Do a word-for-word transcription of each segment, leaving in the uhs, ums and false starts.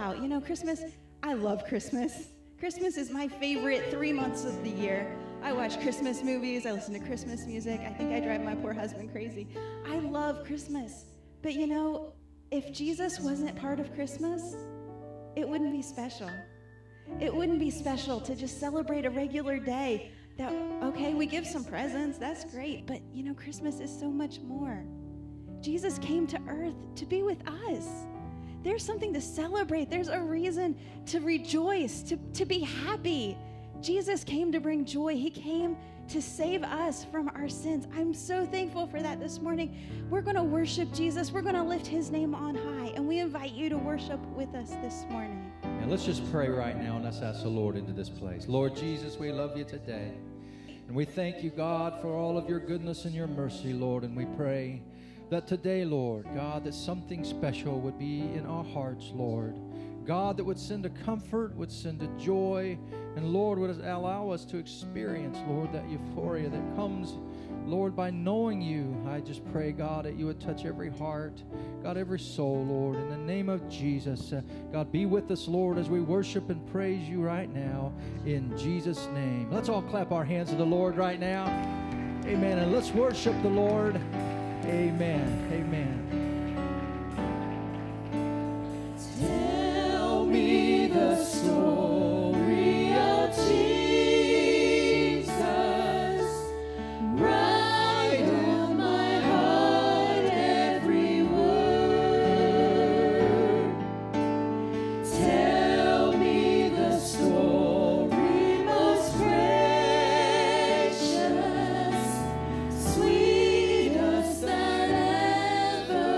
about. You know, Christmas, I love Christmas. Christmas is my favorite three months of the year. I watch Christmas movies. I listen to Christmas music. I think I drive my poor husband crazy. I love Christmas. But you know, if Jesus wasn't part of Christmas, it wouldn't be special. It wouldn't be special to just celebrate a regular day that, okay, we give some presents, that's great, but you know, Christmas is so much more. Jesus came to earth to be with us. There's something to celebrate. There's a reason to rejoice, to, to be happy. Jesus came to bring joy. He came to save us from our sins. I'm so thankful for that this morning. We're going to worship Jesus. We're going to lift his name on high, and we invite you to worship with us this morning. And let's just pray right now, and let's ask the Lord into this place. Lord Jesus, we love you today. And we thank you, God, for all of your goodness and your mercy, Lord. And we pray that today, Lord, God, that something special would be in our hearts, Lord. God, that would send a comfort, would send a joy, and Lord, would allow us to experience, Lord, that euphoria that comes, Lord, by knowing you. I just pray, God, that you would touch every heart, God, every soul, Lord, in the name of Jesus. Uh, God, be with us, Lord, as we worship and praise you right now, in Jesus' name. Let's all clap our hands to the Lord right now. Amen. And let's worship the Lord. Amen. Amen. Tell me the story of Jesus. Write on my heart every word. Tell me the story most precious, sweetest that ever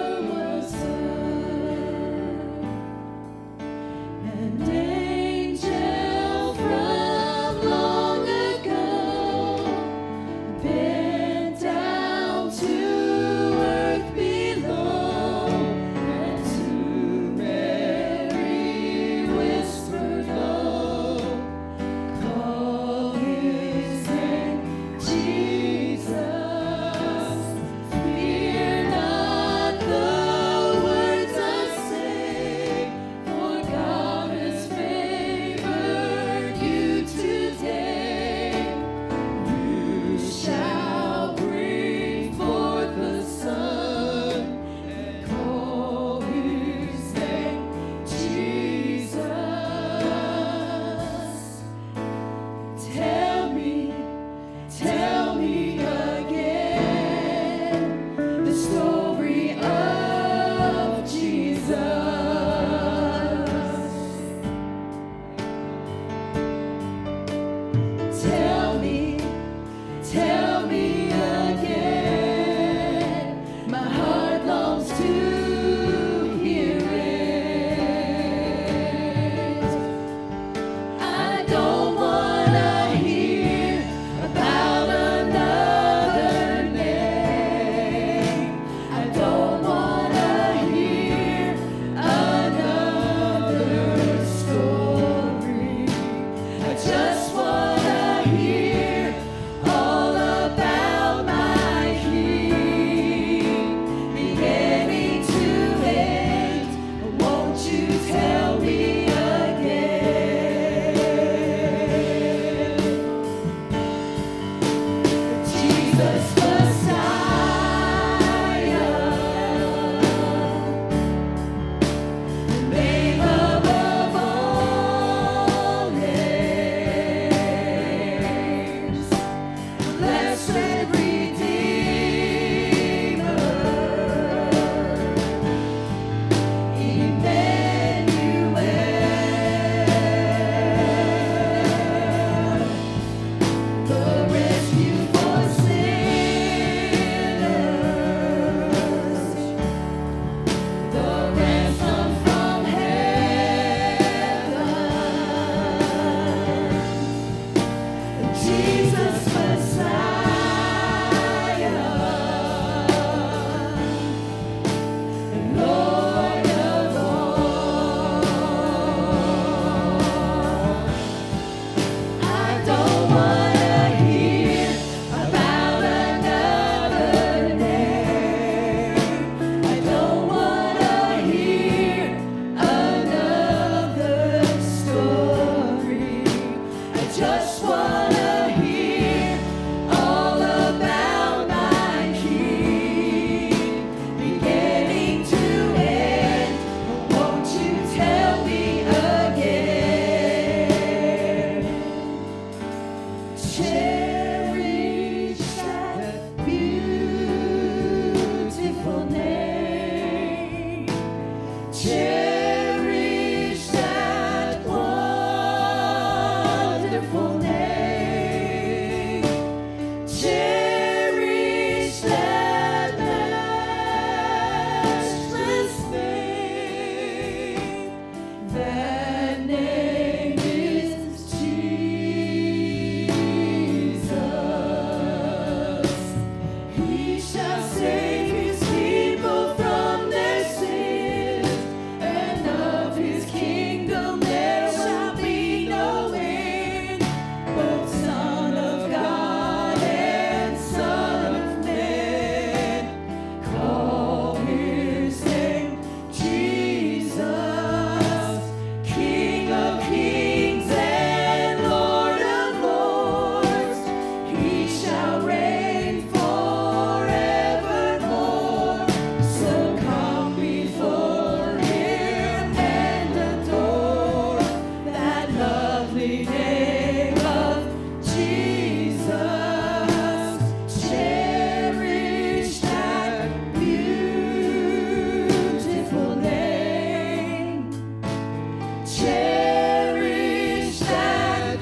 Cherish that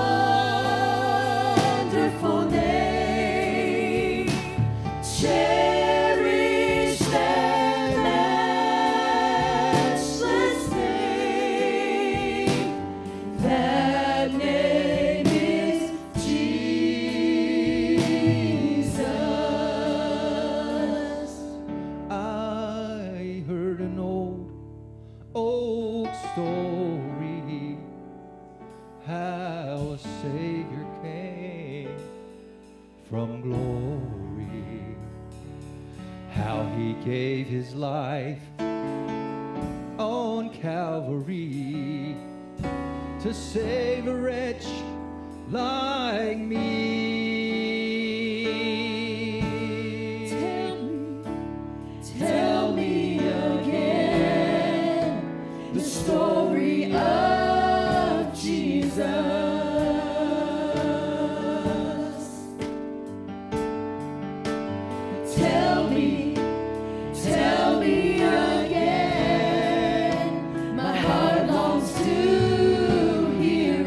wonderful name. Cherish that matchless name. That name is Jesus. I heard an old, old story how a Savior came from glory, how he gave his life on Calvary to save a wretch like me. Tell me again the story of Jesus. Tell me, tell me again. My heart longs to hear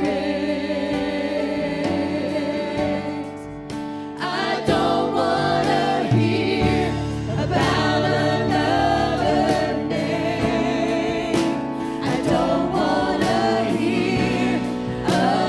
it. I don't want to hear about another name. I don't want to hear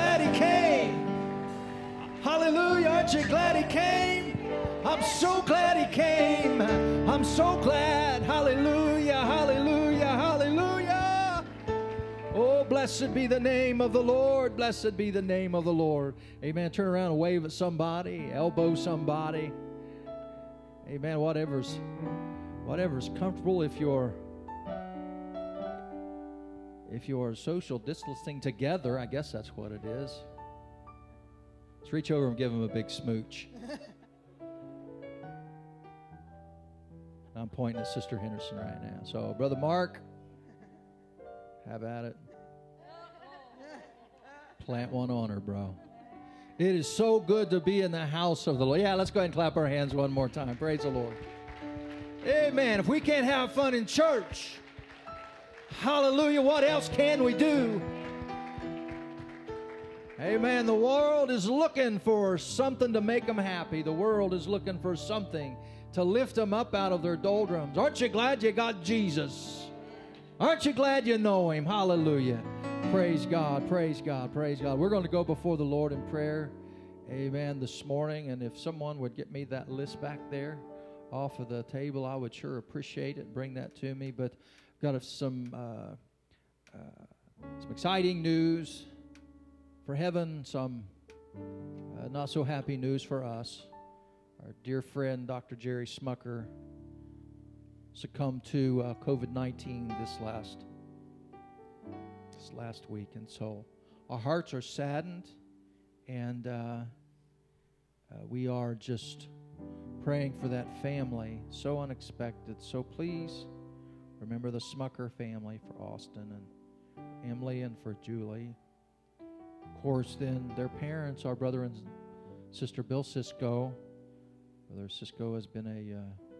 glad he came? Hallelujah. Aren't you glad he came? I'm so glad he came. I'm so glad. Hallelujah, hallelujah, hallelujah. Oh, blessed be the name of the Lord. Blessed be the name of the Lord. Amen. Turn around and wave at somebody. Elbow somebody. Amen. Whatever's, whatever's comfortable. If you're, if you're social distancing together, I guess that's what it is. Let's reach over and give him a big smooch. I'm pointing at Sister Henderson right now. So, Brother Mark, have at it. Plant one on her, bro. It is so good to be in the house of the Lord. Yeah, let's go ahead and clap our hands one more time. Praise the Lord. Amen. If we can't have fun in church, hallelujah, what else can we do? Amen. The world is looking for something to make them happy. The world is looking for something to lift them up out of their doldrums. Aren't you glad you got Jesus? Aren't you glad you know him? Hallelujah. Praise God, praise God, praise God. We're going to go before the Lord in prayer, amen, this morning. And if someone would get me that list back there off of the table, I would sure appreciate it. Bring that to me. But I've got some, uh, uh, some exciting news for heaven, some uh, not so happy news for us. Our dear friend, Doctor Jerry Smucker, succumbed to uh, COVID nineteen this last this last week, and so our hearts are saddened, and uh, uh, we are just praying for that family. So unexpected. So please remember the Smucker family, for Austin and Emily, and for Julie. Of course, then their parents, our brother and sister Bill Cisco. Brother Cisco has been a,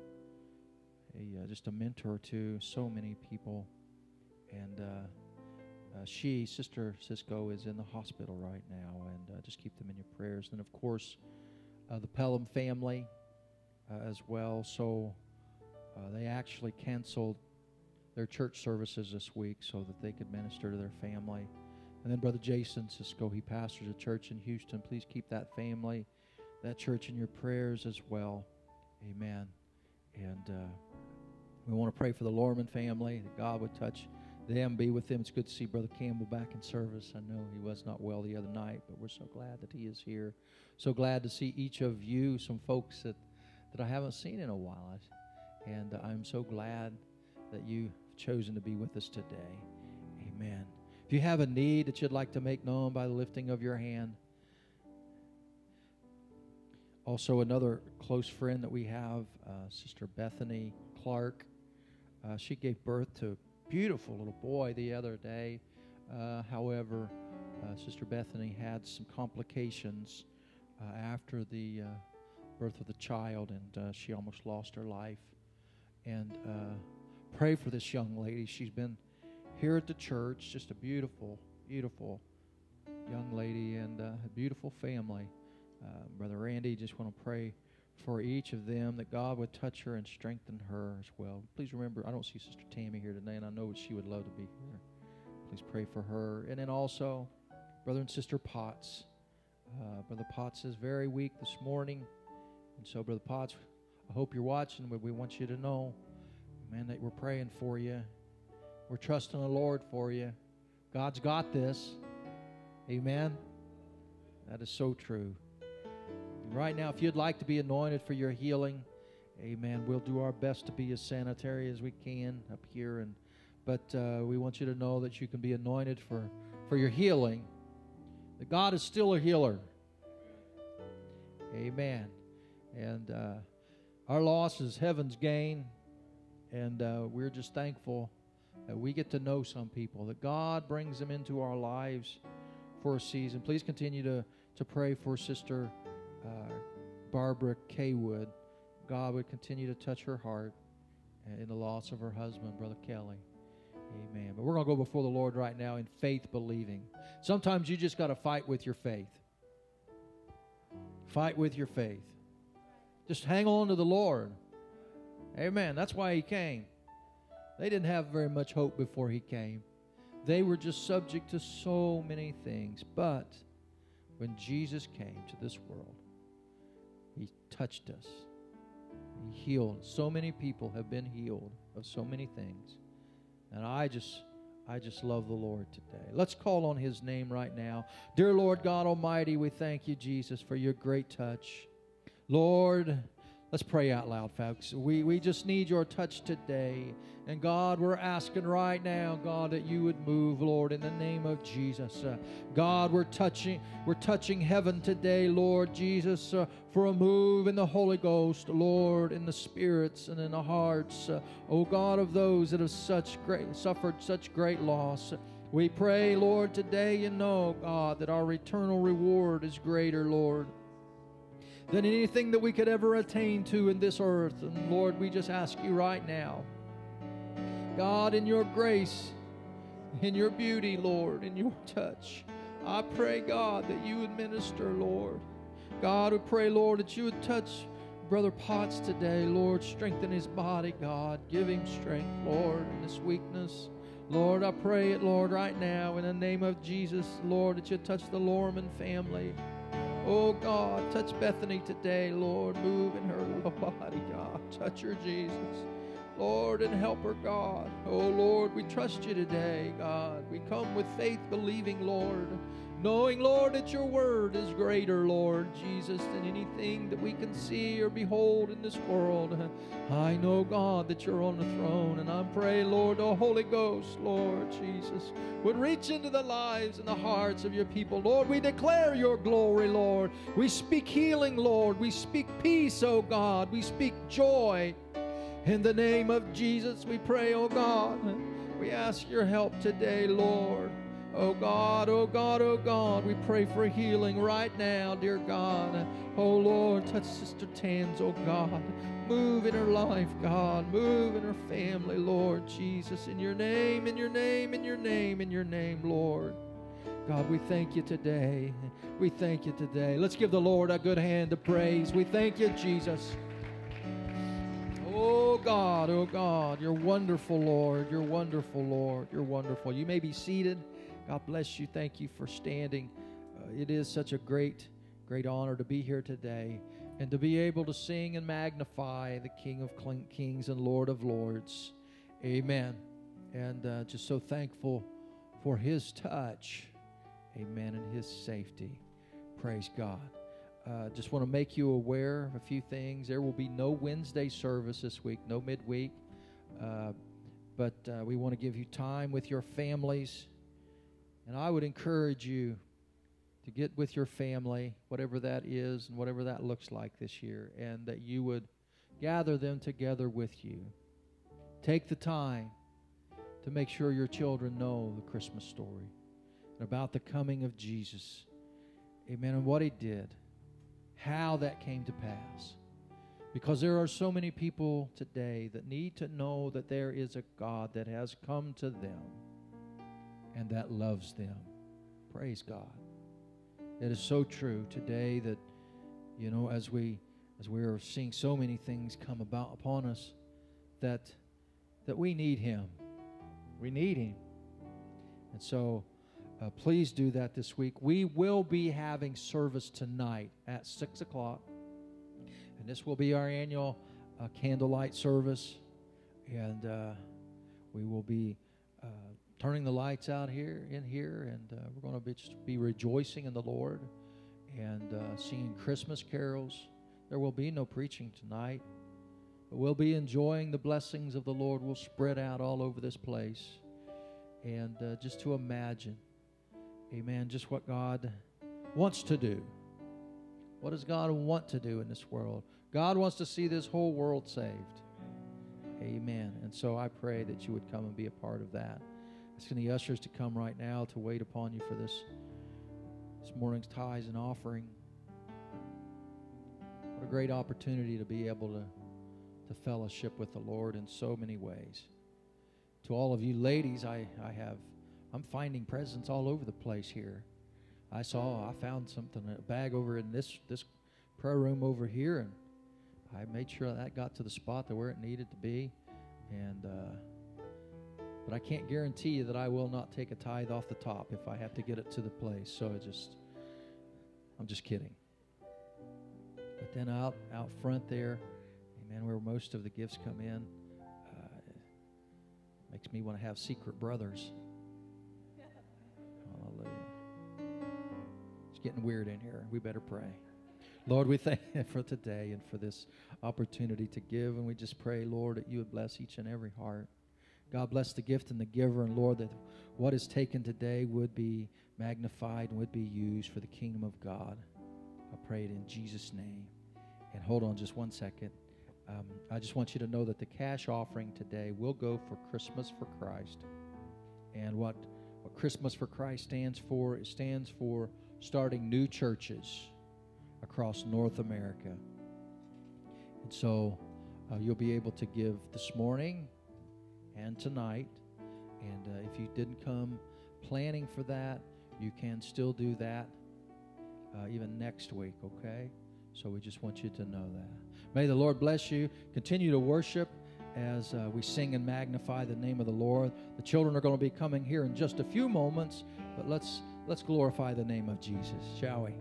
uh, a uh, just a mentor to so many people, and uh, uh, she, Sister Cisco, is in the hospital right now, and uh, just keep them in your prayers. And of course, uh, the Pelham family uh, as well. So uh, they actually canceled their church services this week so that they could minister to their family. And then Brother Jason Cisco, he pastors a church in Houston. Please keep that family, that church in your prayers as well. Amen. And uh, we want to pray for the Lorman family, that God would touch them, be with them. It's good to see Brother Campbell back in service. I know he was not well the other night, but we're so glad that he is here. So glad to see each of you, some folks that, that I haven't seen in a while. And uh, I'm so glad that you've chosen to be with us today. Amen. If you have a need that you'd like to make known by the lifting of your hand. Also, another close friend that we have, uh, Sister Bethany Clark. Uh, she gave birth to a beautiful little boy the other day. Uh, however, uh, Sister Bethany had some complications uh, after the uh, birth of the child, and uh, she almost lost her life. And uh, pray for this young lady. She's been here at the church, just a beautiful, beautiful young lady, and uh, a beautiful family. Uh, Brother Randy, just want to pray for each of them, that God would touch her and strengthen her as well. Please remember, I don't see Sister Tammy here today, and I know she would love to be here. Please pray for her. And then also, Brother and Sister Potts. Uh, Brother Potts is very weak this morning, and so, Brother Potts, I hope you're watching, but we want you to know, man, that we're praying for you. We're trusting the Lord for you. God's got this. Amen. That is so true. Right now, if you'd like to be anointed for your healing, amen, we'll do our best to be as sanitary as we can up here. And But uh, we want you to know that you can be anointed for, for your healing, that God is still a healer. Amen. And uh, our loss is heaven's gain. And uh, we're just thankful that we get to know some people, that God brings them into our lives for a season. Please continue to, to pray for Sister Uh, Barbara Kaywood. God would continue to touch her heart in the loss of her husband, Brother Kelly. Amen. But we're going to go before the Lord right now in faith believing. Sometimes you just got to fight with your faith. Fight with your faith. Just hang on to the Lord. Amen. That's why He came. They didn't have very much hope before He came. They were just subject to so many things. But when Jesus came to this world, He touched us. He healed. So many people have been healed of so many things. And I just, I just love the Lord today. Let's call on His name right now. Dear Lord God Almighty, we thank You, Jesus, for Your great touch. Lord, let's pray out loud, folks. We, we just need Your touch today. And God, we're asking right now, God, that You would move, Lord, in the name of Jesus. Uh, God, we're touching, we're touching heaven today, Lord Jesus, uh, for a move in the Holy Ghost, Lord, in the spirits and in the hearts, uh, oh God, of those that have such great, suffered such great loss. We pray, Lord, today, You know, God, that our eternal reward is greater, Lord, than anything that we could ever attain to in this earth. And Lord, we just ask You right now, God, in Your grace, in Your beauty, Lord, in Your touch, I pray, God, that You would minister, Lord. God, we pray, Lord, that You would touch Brother Potts today, Lord. Strengthen his body, God. Give him strength, Lord, in this weakness. Lord, I pray it, Lord, right now in the name of Jesus, Lord, that You touch the Lorman family. Oh, God, touch Bethany today, Lord. Move in her little body, God. Touch her, Jesus. Lord, and help her, God. Oh, Lord, we trust You today, God. We come with faith, believing, Lord, knowing, Lord, that Your word is greater, Lord Jesus, than anything that we can see or behold in this world. I know, God, that You're on the throne, and I pray, Lord, the Holy Ghost, Lord Jesus, would reach into the lives and the hearts of Your people. Lord, we declare Your glory, Lord. We speak healing, Lord. We speak peace, oh God. We speak joy. In the name of Jesus, we pray, oh God. We ask Your help today, Lord. Oh God, oh God, oh God, we pray for healing right now, dear God. Oh Lord, touch Sister Tans, oh God. Move in her life, God. Move in her family, Lord Jesus. In Your name, in Your name, in Your name, in Your name, Lord. God, we thank You today. We thank You today. Let's give the Lord a good hand of praise. We thank You, Jesus. Oh God, oh God, You're wonderful, Lord. You're wonderful, Lord. You're wonderful. You may be seated. God bless you. Thank you for standing. Uh, it is such a great, great honor to be here today and to be able to sing and magnify the King of Kings and Lord of Lords. Amen. And uh, just so thankful for His touch. Amen. And His safety. Praise God. Uh, just want to make you aware of a few things. There will be no Wednesday service this week, no midweek. Uh, but uh, we want to give you time with your families. And I would encourage you to get with your family, whatever that is and whatever that looks like this year, and that you would gather them together with you. Take the time to make sure your children know the Christmas story and about the coming of Jesus. Amen. And what He did. How that came to pass. Because there are so many people today that need to know that there is a God that has come to them and that loves them. Praise God. It is so true today that, you know, as we as we are seeing so many things come about upon us, that that we need Him. We need Him. And so Uh, please do that this week. We will be having service tonight at six o'clock. And this will be our annual uh, candlelight service. And uh, we will be uh, turning the lights out here, in here. And uh, we're going to be, just be rejoicing in the Lord and uh, singing Christmas carols. There will be no preaching tonight. But we'll be enjoying the blessings of the Lord. We'll spread out all over this place. And uh, just to imagine, amen, just what God wants to do. What does God want to do in this world? God wants to see this whole world saved. Amen. And so I pray that you would come and be a part of that. Asking the ushers to come right now to wait upon you for this, this morning's tithes and offering. What a great opportunity to be able to, to fellowship with the Lord in so many ways. To all of you ladies, I, I have I'm finding presents all over the place here. I saw, I found something, a bag over in this this prayer room over here, and I made sure that got to the spot to where it needed to be. And uh, but I can't guarantee you that I will not take a tithe off the top if I have to get it to the place. So I just I'm just kidding. But then out out front there, amen, where most of the gifts come in, uh, makes me want to have secret brothers. Hallelujah. It's getting weird in here. We better pray. Lord, we thank you for today and for this opportunity to give. And we just pray, Lord, that you would bless each and every heart. God bless the gift and the giver. And Lord, that what is taken today would be magnified and would be used for the kingdom of God. I pray it in Jesus' name. And hold on just one second. Um, I just want you to know that the cash offering today will go for Christmas for Christ. And what, what Christmas for Christ stands for, it stands for starting new churches across North America. And so uh, you'll be able to give this morning and tonight. And uh, if you didn't come planning for that, you can still do that uh, even next week, okay? So we just want you to know that. May the Lord bless you. Continue to worship as uh, we sing and magnify the name of the Lord. The children are going to be coming here in just a few moments, but let's let's glorify the name of Jesus, shall we?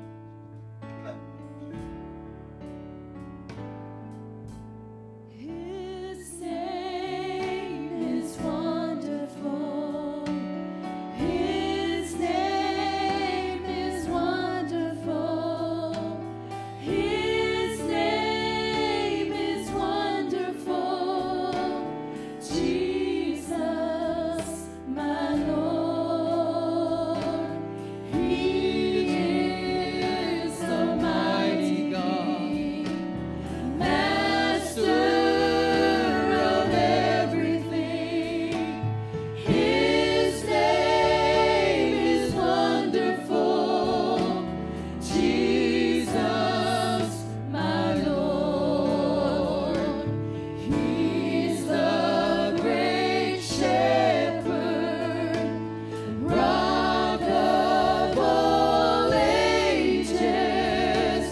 His name is wonderful. His name is wonderful. His name is wonderful. Jesus, my Lord. He is the mighty God, Master of everything. His name is wonderful. Jesus, my Lord. He's the great shepherd, rock of all ages,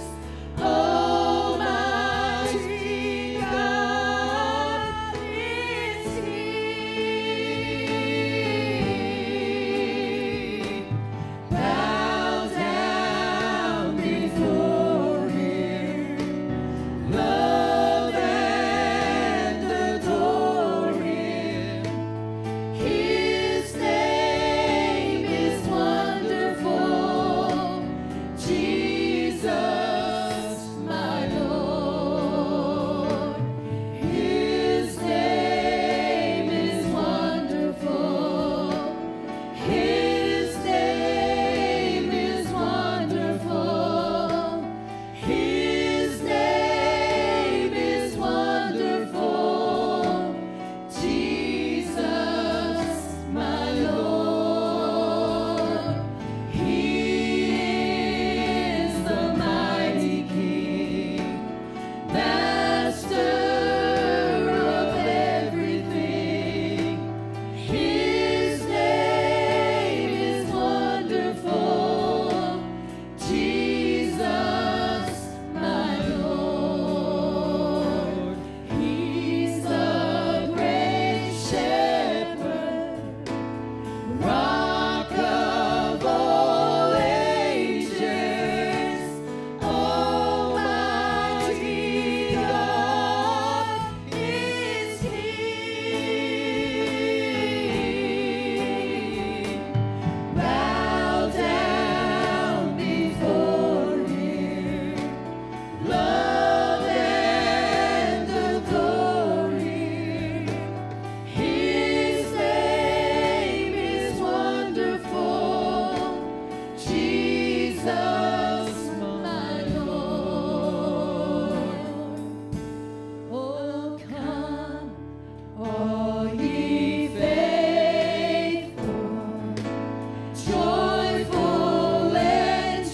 Almighty God is He. Bow down before Him, love and adore Him. His name is wonderful. Jesus, my Lord. His name is wonderful. His name is wonderful. His name is wonderful. Jesus, my Lord. He is the mighty King, Master of everything. His name is wonderful. Jesus, my Lord. He's the great shepherd, rock of all ages, Almighty God is He. Bow down before Him, love and adore Him. His name is wonderful. Jesus, my Lord. Oh, come, all ye faithful, joyful and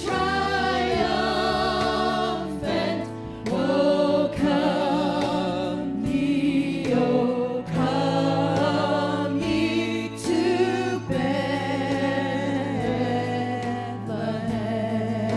triumphant. Oh, come ye, oh, come ye to Bethlehem.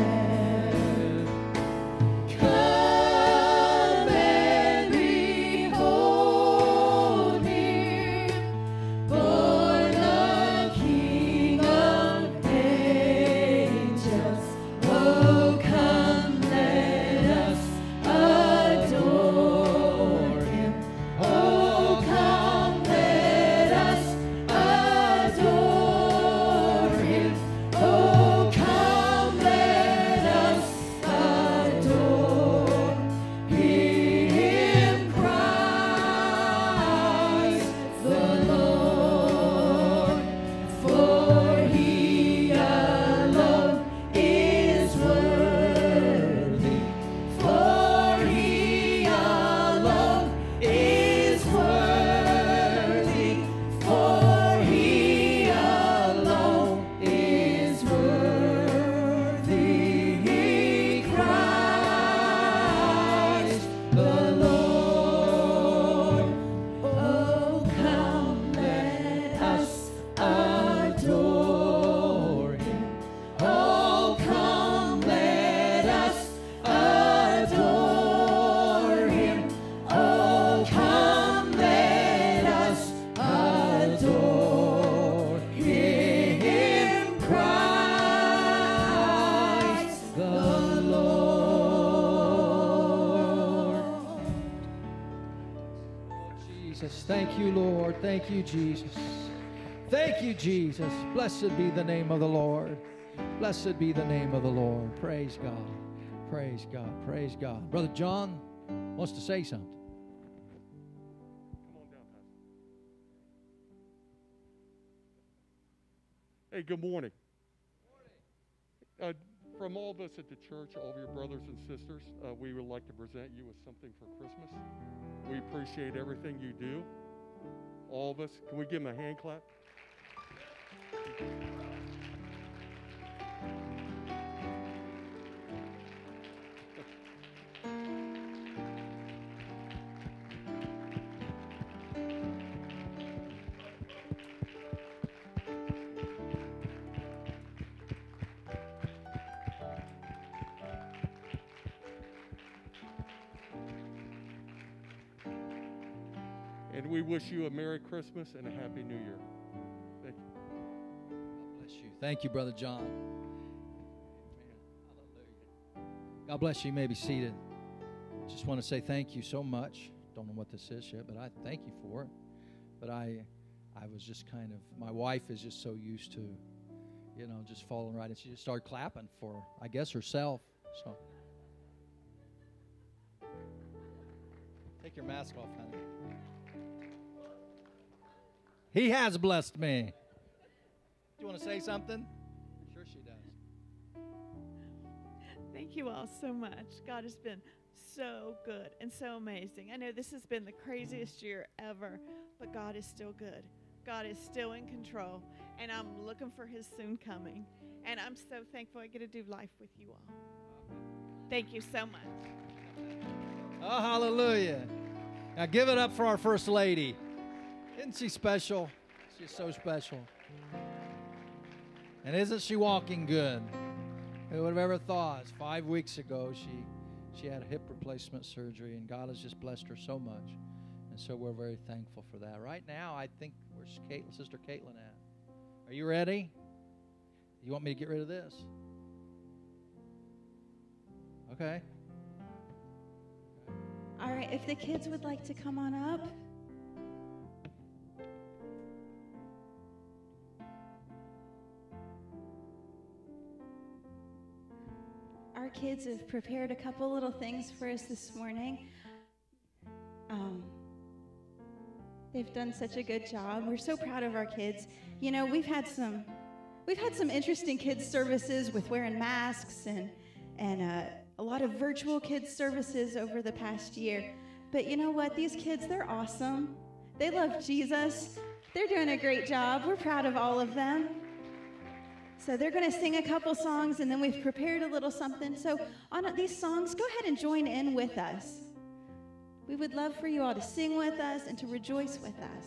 Jesus. Thank you, Lord. Thank you, Jesus. Thank you, Jesus. Blessed be the name of the Lord. Blessed be the name of the Lord. Praise God. Praise God. Praise God. Brother John wants to say something. Come on down, Pastor. Hey, good morning. Uh, from all of us at the church, all of your brothers and sisters, uh, we would like to present you with something for Christmas. We appreciate everything you do. All of us. Can we give them a hand clap? And we wish you a Merry Christmas and a Happy New Year. Thank you. God bless you. Thank you, Brother John. God bless you. You may be seated. Just want to say thank you so much. Don't know what this is yet, but I thank you for it. But I, I was just kind of, my wife is just so used to, you know, just falling right. And she just started clapping for, I guess, herself. So take your mask off, honey. He has blessed me. Do you want to say something? I'm sure she does. Thank you all so much. God has been so good and so amazing. I know this has been the craziest year ever, but God is still good. God is still in control, and I'm looking for his soon coming. And I'm so thankful I get to do life with you all. Thank you so much. Oh, hallelujah. Now give it up for our First Lady. Isn't she special? She's so special. And isn't she walking good? Who would have ever thought? Five weeks ago, she she had a hip replacement surgery, and God has just blessed her so much. And so we're very thankful for that. Right now, I think, where's Kate, Sister Caitlin at? Are you ready? You want me to get rid of this? Okay. All right, if the kids would like to come on up. Our kids have prepared a couple little things for us this morning. Um, they've done such a good job. We're so proud of our kids. You know, we've had some, we've had some interesting kids services with wearing masks and and uh, a lot of virtual kids services over the past year. But you know what? These kids, they're awesome. They love Jesus. They're doing a great job. We're proud of all of them. So they're going to sing a couple songs, and then we've prepared a little something. So on these songs, go ahead and join in with us. We would love for you all to sing with us and to rejoice with us.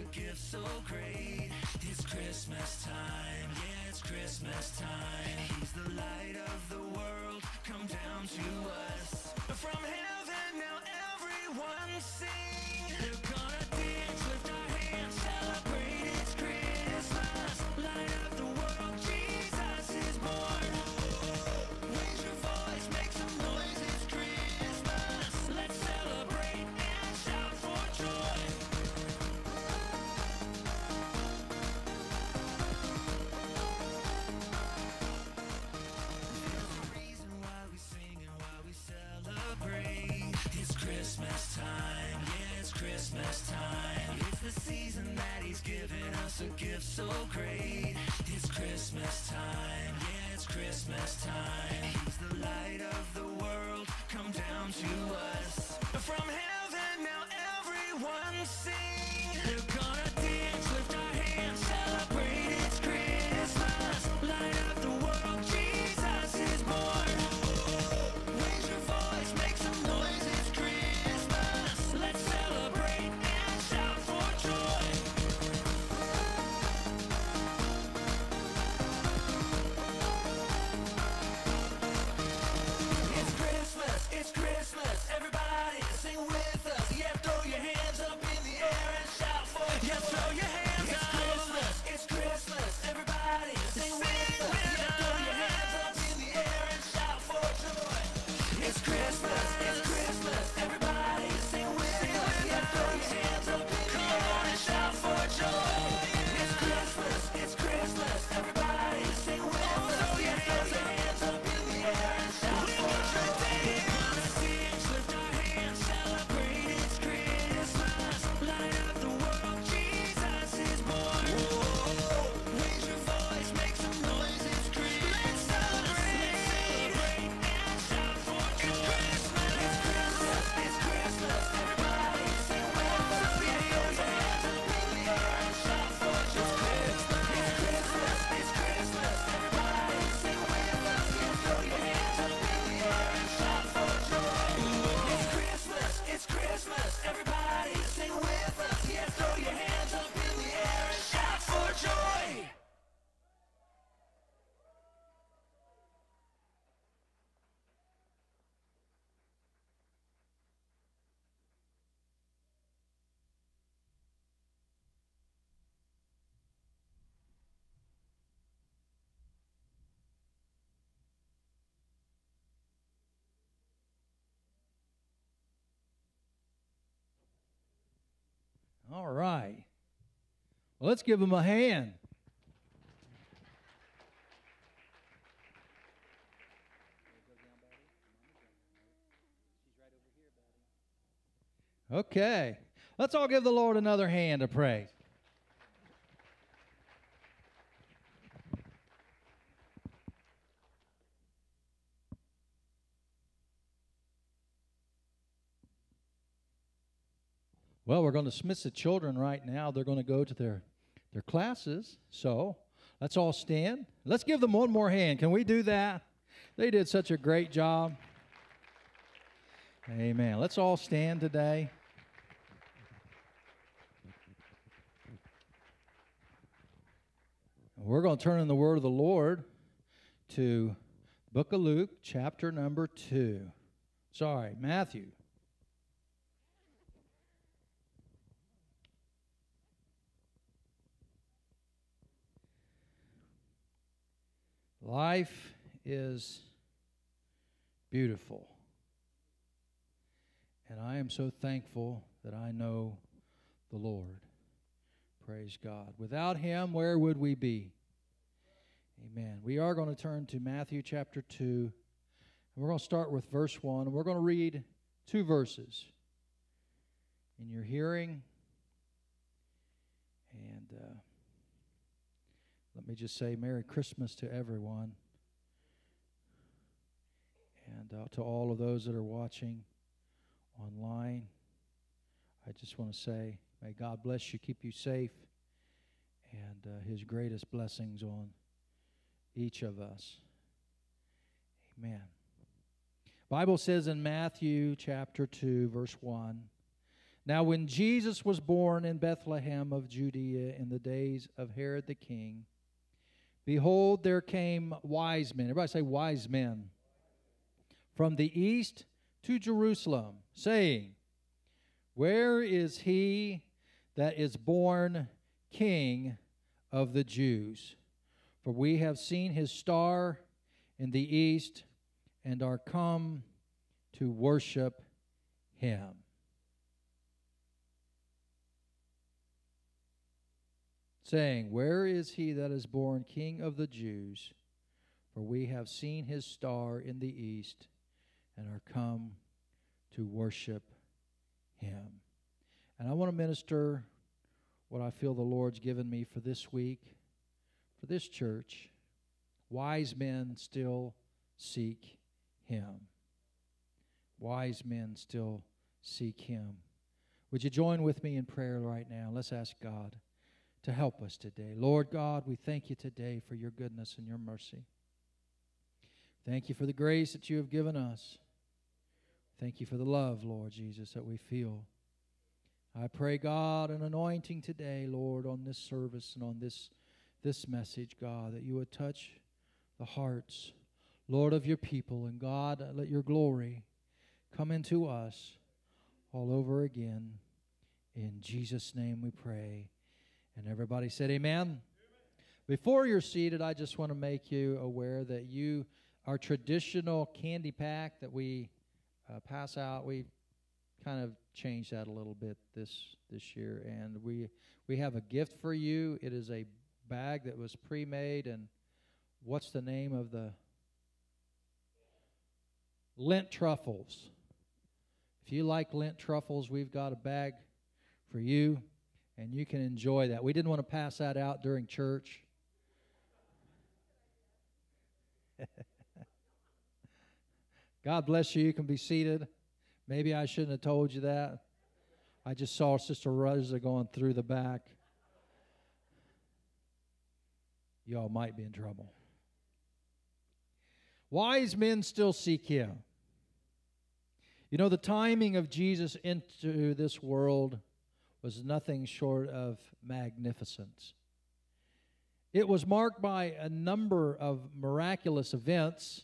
gift so great. It's Christmas time, yeah, it's Christmas time. He's the light of the world, come down to us. From heaven now everyone sing. They're gonna dance, lift our hands, celebrate, it's Christmas. Light up the world, Jesus is born. Raise your voice, make some noise, it's Christmas. Let's celebrate and shout for joy. There's a reason why we sing and why we celebrate. It's Christmas time, yeah, it's Christmas time. It's the season that he's given us a gift so great. It's Christmas time, yeah, it's Christmas time. He's the light of the world, come down to us. From heaven now everyone sing. They're gonna dance, lift our hands, celebrate, it's Christmas. Light up the world, Jesus is born. Raise your voice, make some noise, it's Christmas. Let's celebrate and shout for joy. It's Christmas, it's Christmas, everybody sing with us. Yeah, throw your hands up in the air and shout for joy. Yeah, throw your hands up. It's Christmas, it's Christmas, everybody sing with us. Yeah, throw your hands up in the air and shout for joy. It's Christmas, it's Christmas, everybody sing with us. Yeah, throw your hands up in the air and shout for joy. It's Christmas, it's Christmas, everybody sing with us. Yeah, throw your hands up in the air and shout for joy. We're gonna dance, lift our hands, celebrate, it's Christmas. Light up the world, Jesus is born. Raise your voice, make some noise, it's Christmas. Let's celebrate, and shout for joy. It's Christmas, it's Christmas, everybody sing with us. Yeah, throw your hands up in the air and shout for joy. It's Christmas, it's Christmas, everybody sing with us. Yeah, throw your hands up in the air and shout for joy. It's Christmas, it's Christmas, everybody sing with us. Yeah, throw your hands up in the air and shout for joy. All right. Well, let's give them a hand. Okay. Let's all give the Lord another hand of praise. Well, we're going to dismiss the children right now. They're going to go to their, their classes. So let's all stand. Let's give them one more hand. Can we do that? They did such a great job. Amen. Let's all stand today. We're going to turn in the word of the Lord to Book of Luke, chapter number two. Sorry, Matthew. Life is beautiful. And I am so thankful that I know the Lord. Praise God. Without Him, where would we be? Amen. We are going to turn to Matthew chapter two. And we're going to start with verse one. And we're going to read two verses in your hearing. And uh, let me just say Merry Christmas to everyone. And uh, to all of those that are watching online, I just want to say, may God bless you, keep you safe, and uh, His greatest blessings on each of us. Amen. Bible says in Matthew chapter two, verse one, Now when Jesus was born in Bethlehem of Judea in the days of Herod the king, behold, there came wise men. Everybody say wise men. From the east to Jerusalem, saying, where is he that is born King of the Jews? For we have seen his star in the east and are come to worship him. Saying, where is he that is born King of the Jews? For we have seen his star in the east and are come to worship him. And I want to minister what I feel the Lord's given me for this week, for this church. Wise men still seek him. Wise men still seek him. Would you join with me in prayer right now? Let's ask God to help us today. Lord God, we thank you today for your goodness and your mercy. Thank you for the grace that you have given us. Thank you for the love, Lord Jesus, that we feel. I pray, God, an anointing today, Lord, on this service and on this, this message, God, that you would touch the hearts, Lord, of your people. And God, let your glory come into us all over again. In Jesus' name we pray. And everybody said amen. Amen. Before you're seated, I just want to make you aware that you, our traditional candy pack that we uh, pass out, we kind of changed that a little bit this this year, and we we have a gift for you. It is a bag that was pre-made, and what's the name of the Lent truffles? If you like Lent truffles, we've got a bag for you, and you can enjoy that. We didn't want to pass that out during church. God bless you. You can be seated. Maybe I shouldn't have told you that. I just saw Sister Rosa going through the back. Y'all might be in trouble. Wise men still seek him. You know, the timing of Jesus into this world was nothing short of magnificence. It was marked by a number of miraculous events.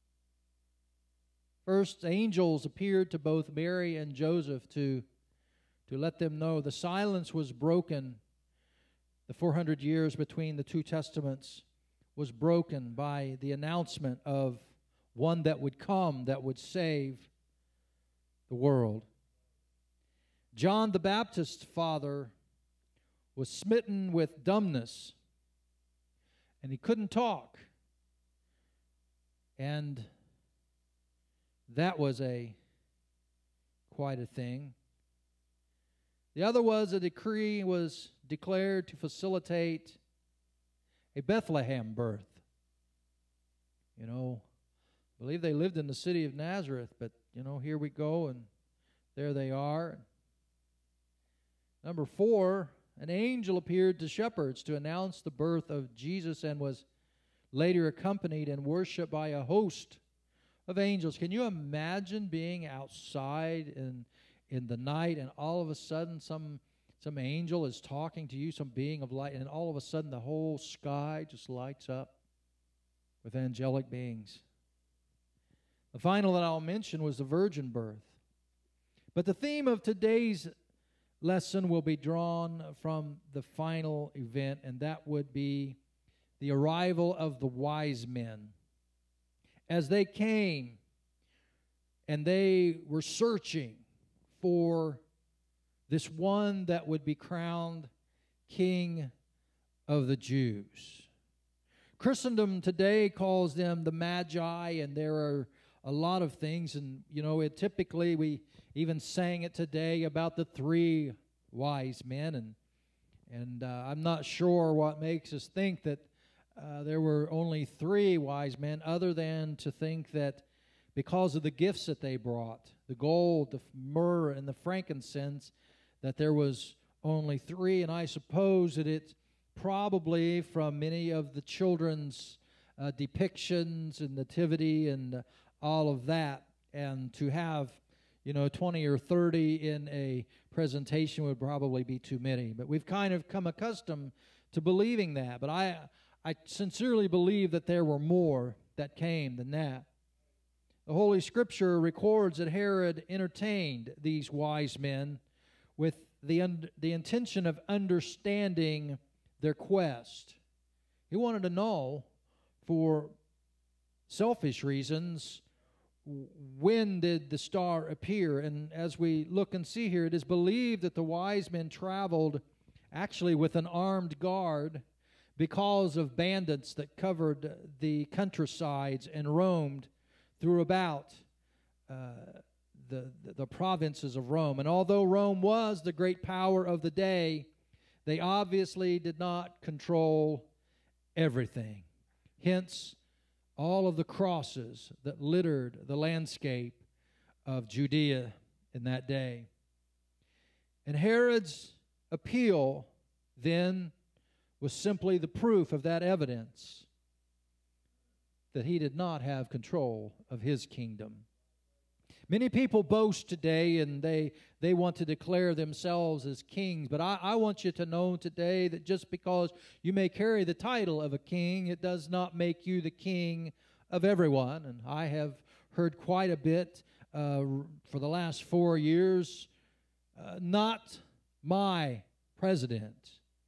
First, angels appeared to both Mary and Joseph to, to let them know the silence was broken. The four hundred years between the two testaments was broken by the announcement of one that would come, that would save the world. John the Baptist's father was smitten with dumbness, and he couldn't talk. And that was a quite a thing. The other was a decree was declared to facilitate a Bethlehem birth. You know, I believe they lived in the city of Nazareth, but, you know, here we go, and there they are. Number four, an angel appeared to shepherds to announce the birth of Jesus and was later accompanied and worshipped by a host of angels. Can you imagine being outside in in the night, and all of a sudden some some angel is talking to you, some being of light, and all of a sudden the whole sky just lights up with angelic beings? The final that I'll mention was the virgin birth. But the theme of today's lesson will be drawn from the final event, and that would be the arrival of the wise men. As they came and they were searching for this one that would be crowned King of the Jews. Christendom today calls them the Magi, and there are a lot of things, and you know, it typically, we even sang it today about the three wise men, and and uh, I'm not sure what makes us think that uh, there were only three wise men, other than to think that because of the gifts that they brought, the gold, the myrrh, and the frankincense, that there was only three. And I suppose that it's probably from many of the children's uh, depictions and nativity and uh, all of that, and to have, you know, twenty or thirty in a presentation would probably be too many. But we've kind of come accustomed to believing that. But I, I sincerely believe that there were more that came than that. The Holy Scripture records that Herod entertained these wise men with the, un- the intention of understanding their quest. He wanted to know, for selfish reasons, when did the star appear? And as we look and see here, it is believed that the wise men traveled actually with an armed guard because of bandits that covered the countrysides and roamed through about uh, the, the, the provinces of Rome. And although Rome was the great power of the day, they obviously did not control everything. Hence, all of the crosses that littered the landscape of Judea in that day. And Herod's appeal then was simply the proof of that evidence that he did not have control of his kingdom. Many people boast today, and they, they want to declare themselves as kings. But I, I want you to know today that just because you may carry the title of a king, it does not make you the king of everyone. And I have heard quite a bit uh, for the last four years, uh, not my president.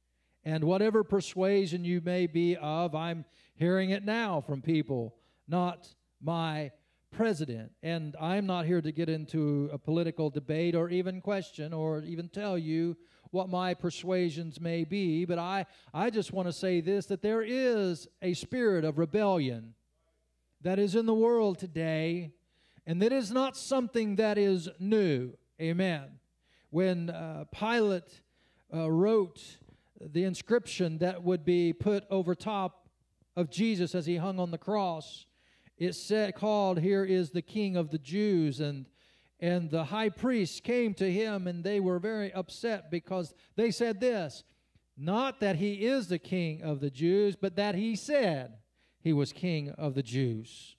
And whatever persuasion you may be of, I'm hearing it now from people, not my president. And I'm not here to get into a political debate or even question or even tell you what my persuasions may be, but I, I just want to say this, that there is a spirit of rebellion that is in the world today, and that is not something that is new. Amen. When uh, Pilate uh, wrote the inscription that would be put over top of Jesus as he hung on the cross, it said, called, "Here is the King of the Jews." And and the high priests came to him, and they were very upset because they said this, not that he is the King of the Jews, but that he said he was King of the Jews.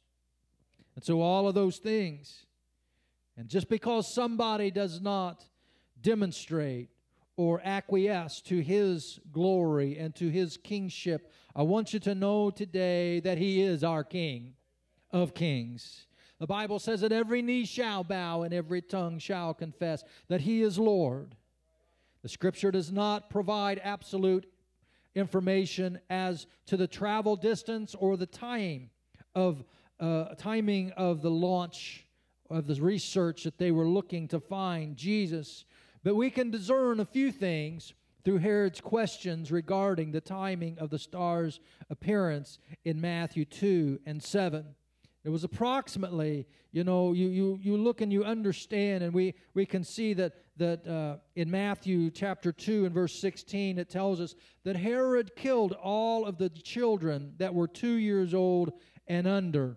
And so all of those things, and just because somebody does not demonstrate or acquiesce to his glory and to his kingship, I want you to know today that he is our King of kings. The Bible says that every knee shall bow and every tongue shall confess that he is Lord. The Scripture does not provide absolute information as to the travel distance or the time of uh, timing of the launch of the research that they were looking to find Jesus. But we can discern a few things through Herod's questions regarding the timing of the star's appearance in Matthew two and seven. It was approximately, you know, you, you, you look and you understand, and we, we can see that, that uh, in Matthew chapter two and verse sixteen, it tells us that Herod killed all of the children that were two years old and under.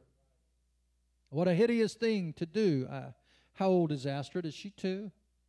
What a hideous thing to do. Uh, how old is Astrid? Is she two?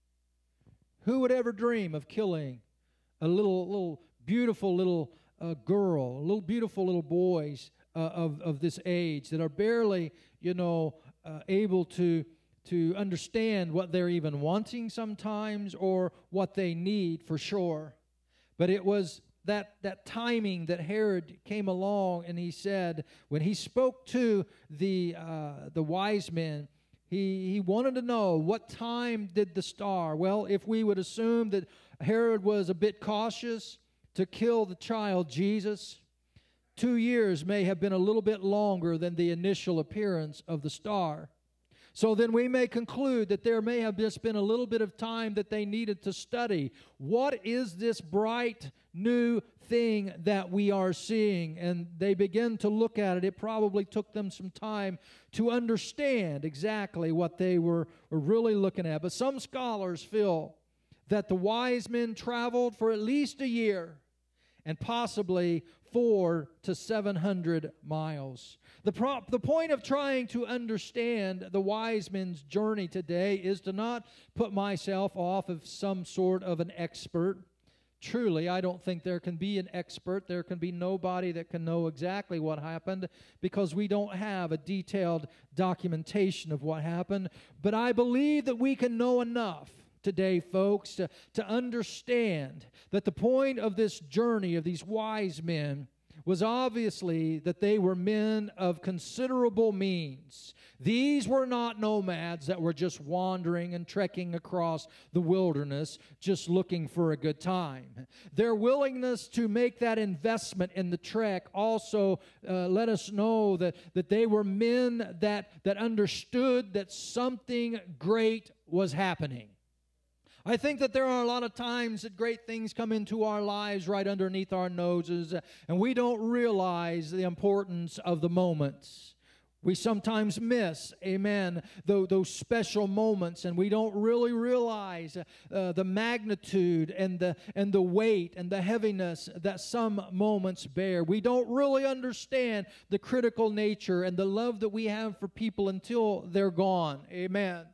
Who would ever dream of killing a little, little beautiful little uh, girl, little beautiful little boys Uh, of, of this age that are barely, you know, uh, able to, to understand what they're even wanting sometimes or what they need for sure. But it was that, that timing that Herod came along, and he said, when he spoke to the, uh, the wise men, he, he wanted to know, what time did the star? Well, if we would assume that Herod was a bit cautious to kill the child Jesus, two years may have been a little bit longer than the initial appearance of the star. So then we may conclude that there may have just been a little bit of time that they needed to study. What is this bright new thing that we are seeing? And they begin to look at it. It probably took them some time to understand exactly what they were, were really looking at. But some scholars feel that the wise men traveled for at least a year and possibly four to seven hundred miles. The, pro- the point of trying to understand the wise men's journey today is to not put myself off of some sort of an expert. Truly, I don't think there can be an expert. There can be nobody that can know exactly what happened because we don't have a detailed documentation of what happened. But I believe that we can know enough today, folks, to, to understand that the point of this journey of these wise men was obviously that they were men of considerable means. These were not nomads that were just wandering and trekking across the wilderness just looking for a good time. Their willingness to make that investment in the trek also uh, let us know that, that they were men that, that understood that something great was happening. I think that there are a lot of times that great things come into our lives right underneath our noses, and we don't realize the importance of the moments. We sometimes miss, amen, those, those special moments, and we don't really realize uh, the magnitude and the, and the weight and the heaviness that some moments bear. We don't really understand the critical nature and the love that we have for people until they're gone, amen.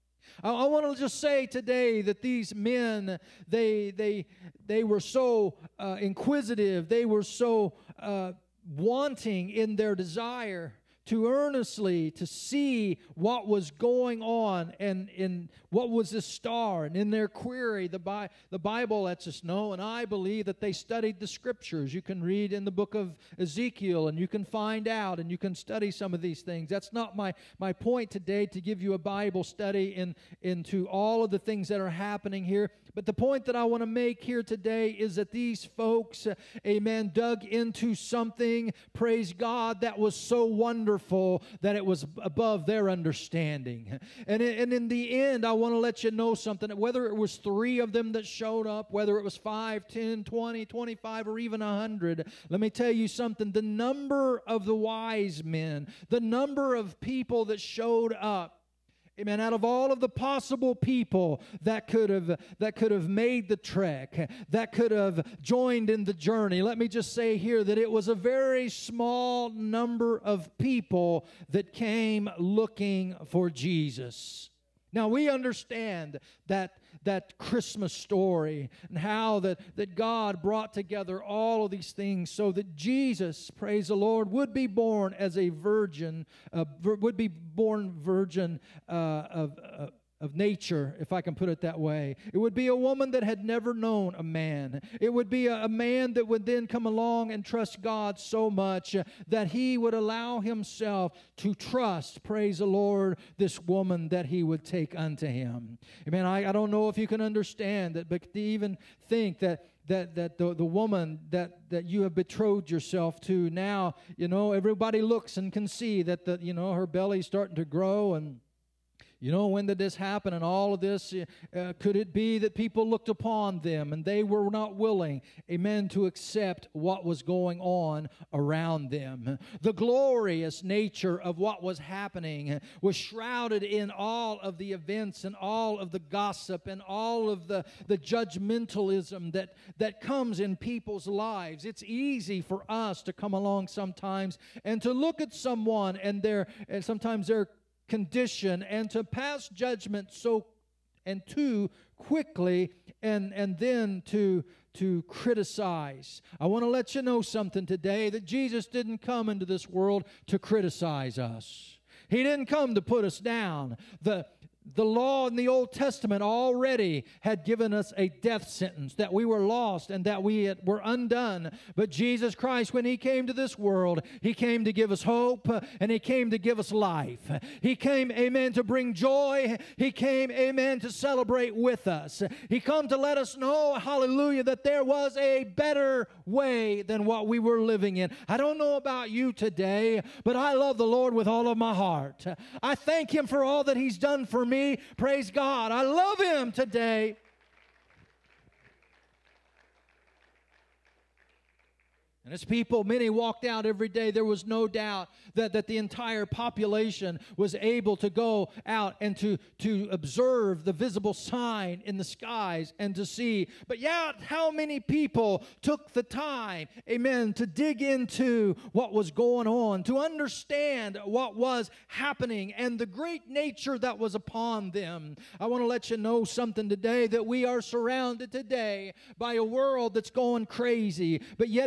I, I want to just say today that these men, they they they were so uh, inquisitive, they were so uh, wanting in their desire to earnestly to see what was going on and in what was this star. And in their query, the, Bi- the Bible lets us know, and I believe that they studied the Scriptures. You can read in the book of Ezekiel, and you can find out, and you can study some of these things. That's not my, my point today, to give you a Bible study in, into all of the things that are happening here. But the point that I want to make here today is that these folks, uh, amen, dug into something, praise God, that was so wonderful that it was above their understanding. And in, and in the end, I want to let you know something. Whether it was three of them that showed up, whether it was five, ten, twenty, twenty-five, or even a hundred, let me tell you something. The number of the wise men, the number of people that showed up, amen, out of all of the possible people that could have that could have made the trek, that could have joined in the journey, let me just say here that it was a very small number of people that came looking for Jesus. Now, we understand that that Christmas story and how that, that God brought together all of these things so that Jesus, praise the Lord, would be born as a virgin, uh, would be born virgin uh, of uh, of nature, if I can put it that way. It would be a woman that had never known a man. It would be a, a man that would then come along and trust God so much uh, that he would allow himself to trust, praise the Lord, this woman that he would take unto him. Amen. I, I don't know if you can understand that, but to even think that that that the, the woman that, that you have betrothed yourself to now, you know, everybody looks and can see that, the, you know, her belly's starting to grow, and you know, when did this happen and all of this? Uh, could it be that people looked upon them and they were not willing, amen, to accept what was going on around them? The glorious nature of what was happening was shrouded in all of the events and all of the gossip and all of the, the judgmentalism that, that comes in people's lives. It's easy for us to come along sometimes and to look at someone and their, and sometimes their condition and to pass judgment so and too quickly and and then to to criticize. I want to let you know something today, that Jesus didn't come into this world to criticize us. He didn't come to put us down. The The law in the Old Testament already had given us a death sentence, that we were lost and that we had, were undone. But Jesus Christ, when He came to this world, He came to give us hope, uh, and He came to give us life. He came, amen, to bring joy. He came, amen, to celebrate with us. He came to let us know, hallelujah, that there was a better way than what we were living in. I don't know about you today, but I love the Lord with all of my heart. I thank Him for all that He's done for me. Praise God. I love Him today. And as people, many walked out every day, there was no doubt that, that the entire population was able to go out and to, to observe the visible sign in the skies and to see. But yet, how many people took the time, amen, to dig into what was going on, to understand what was happening and the great nature that was upon them. I want to let you know something today, that we are surrounded today by a world that's going crazy, but yet people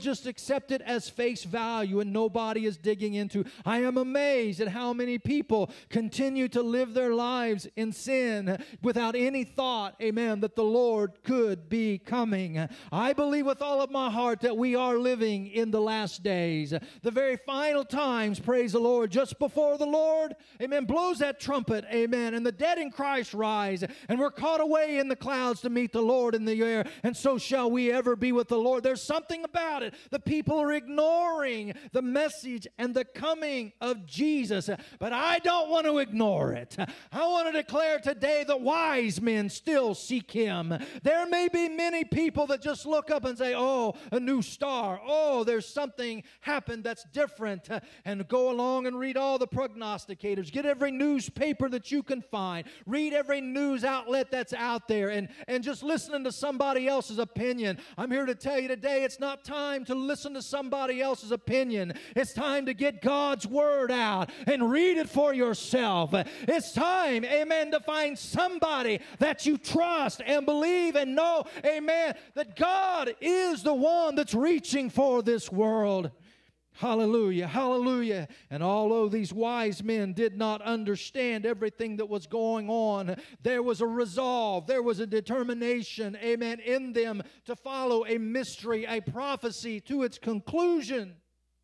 just accept it as face value and nobody is digging into. I am amazed at how many people continue to live their lives in sin without any thought, amen, that the Lord could be coming. I believe with all of my heart that we are living in the last days, the very final times, praise the Lord, just before the Lord, amen, blows that trumpet, amen, and the dead in Christ rise, and we're caught away in the clouds to meet the Lord in the air, and so shall we ever be with the Lord. There's something about it. The people are ignoring the message and the coming of Jesus, but I don't want to ignore it. I want to declare today that wise men still seek Him. There may be many people that just look up and say, oh, a new star. Oh, there's something happened that's different. And go along and read all the prognosticators. Get every newspaper that you can find. Read every news outlet that's out there and, and just listening to somebody else's opinion. I'm here to tell you today it's not time to listen to somebody else's opinion. It's time to get God's Word out and read it for yourself. It's time, amen, to find somebody that you trust and believe and know, amen, that God is the one that's reaching for this world. Hallelujah, hallelujah. And although these wise men did not understand everything that was going on, there was a resolve, there was a determination, amen, in them to follow a mystery, a prophecy to its conclusion.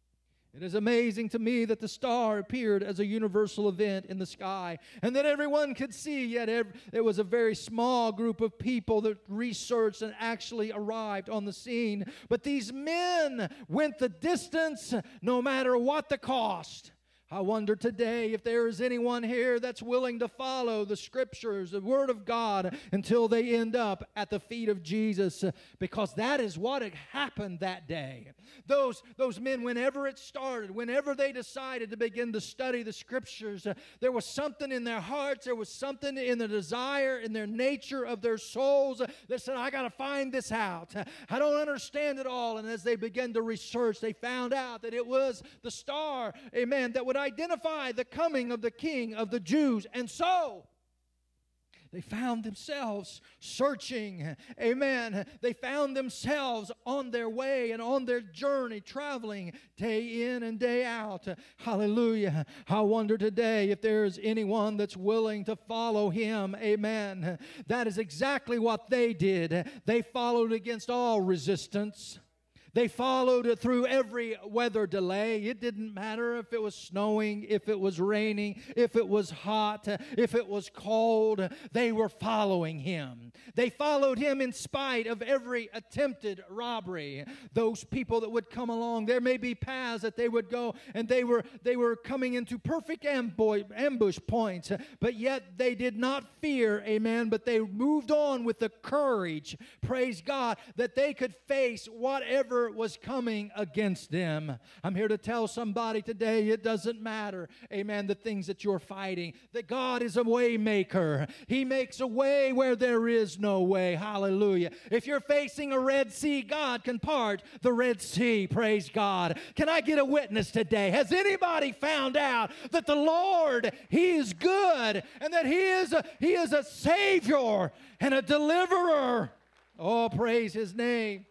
It is amazing to me that the star appeared as a universal event in the sky and that everyone could see, yet every, it was a very small group of people that researched and actually arrived on the scene. But these men went the distance no matter what the cost. I wonder today if there is anyone here that's willing to follow the Scriptures, the Word of God, until they end up at the feet of Jesus, because that is what had happened that day. Those, those men, whenever it started, whenever they decided to begin to study the Scriptures, uh, there was something in their hearts, there was something in the desire, in their nature of their souls uh, that said, I got to find this out. I don't understand it all. And as they began to research, they found out that it was the star, amen, that would identify the coming of the King of the Jews. And so they found themselves searching, amen. They found themselves on their way and on their journey, traveling day in and day out. Hallelujah. I wonder today if there is anyone that's willing to follow Him, amen. That is exactly what they did. They followed against all resistance. They followed it through every weather delay. It didn't matter if it was snowing, if it was raining, if it was hot, if it was cold. They were following Him. They followed Him in spite of every attempted robbery. Those people that would come along, there may be paths that they would go, and they were, they were coming into perfect ambush, ambush points, but yet they did not fear, amen, but they moved on with the courage, praise God, that they could face whatever was coming against them. I'm here to tell somebody today, it doesn't matter, amen, the things that you're fighting, that God is a way maker. He makes a way where there is no way. Hallelujah. If you're facing a Red Sea, God can part the Red Sea. Praise God. Can I get a witness today? Has anybody found out that the Lord, He is good and that He is a, He is a Savior and a deliverer? Oh, praise His name.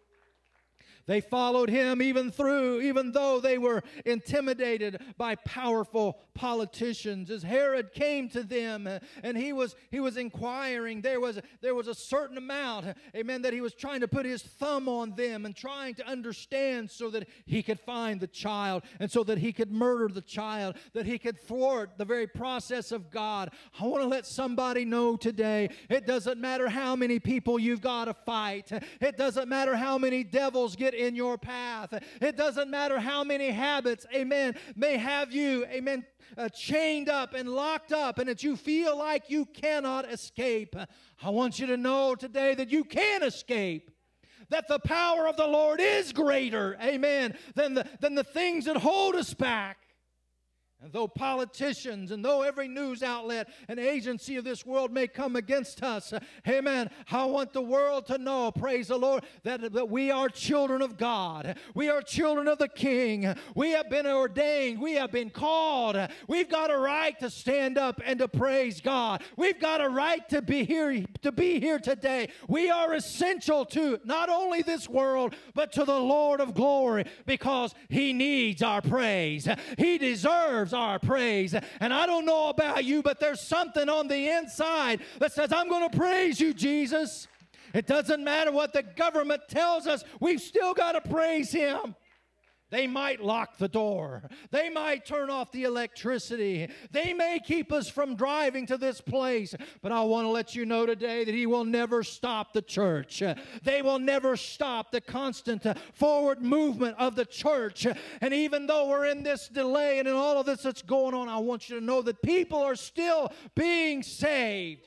They followed Him even through, even though they were intimidated by powerful politicians. As Herod came to them and he was he was inquiring, there was there was a certain amount, amen, that he was trying to put his thumb on them and trying to understand so that he could find the child and so that he could murder the child, that he could thwart the very process of God. I want to let somebody know today, it doesn't matter how many people you've got to fight. It doesn't matter how many devils get in your path. It doesn't matter how many habits, amen, may have you, amen, uh, chained up and locked up and that you feel like you cannot escape. I want you to know today that you can escape. That the power of the Lord is greater, amen, than the, than the things that hold us back. And though politicians and though every news outlet and agency of this world may come against us, uh, amen, I want the world to know, praise the Lord, that, that we are children of God. We are children of the King. We have been ordained. We have been called. We've got a right to stand up and to praise God. We've got a right to be here, to be here today. We are essential to not only this world, but to the Lord of glory, because He needs our praise. He deserves our praise. And I don't know about you, but there's something on the inside that says, I'm going to praise you, Jesus. It doesn't matter what the government tells us, we've still got to praise Him. They might lock the door. They might turn off the electricity. They may keep us from driving to this place. But I want to let you know today that He will never stop the church. They will never stop the constant forward movement of the church. And even though we're in this delay and in all of this that's going on, I want you to know that people are still being saved.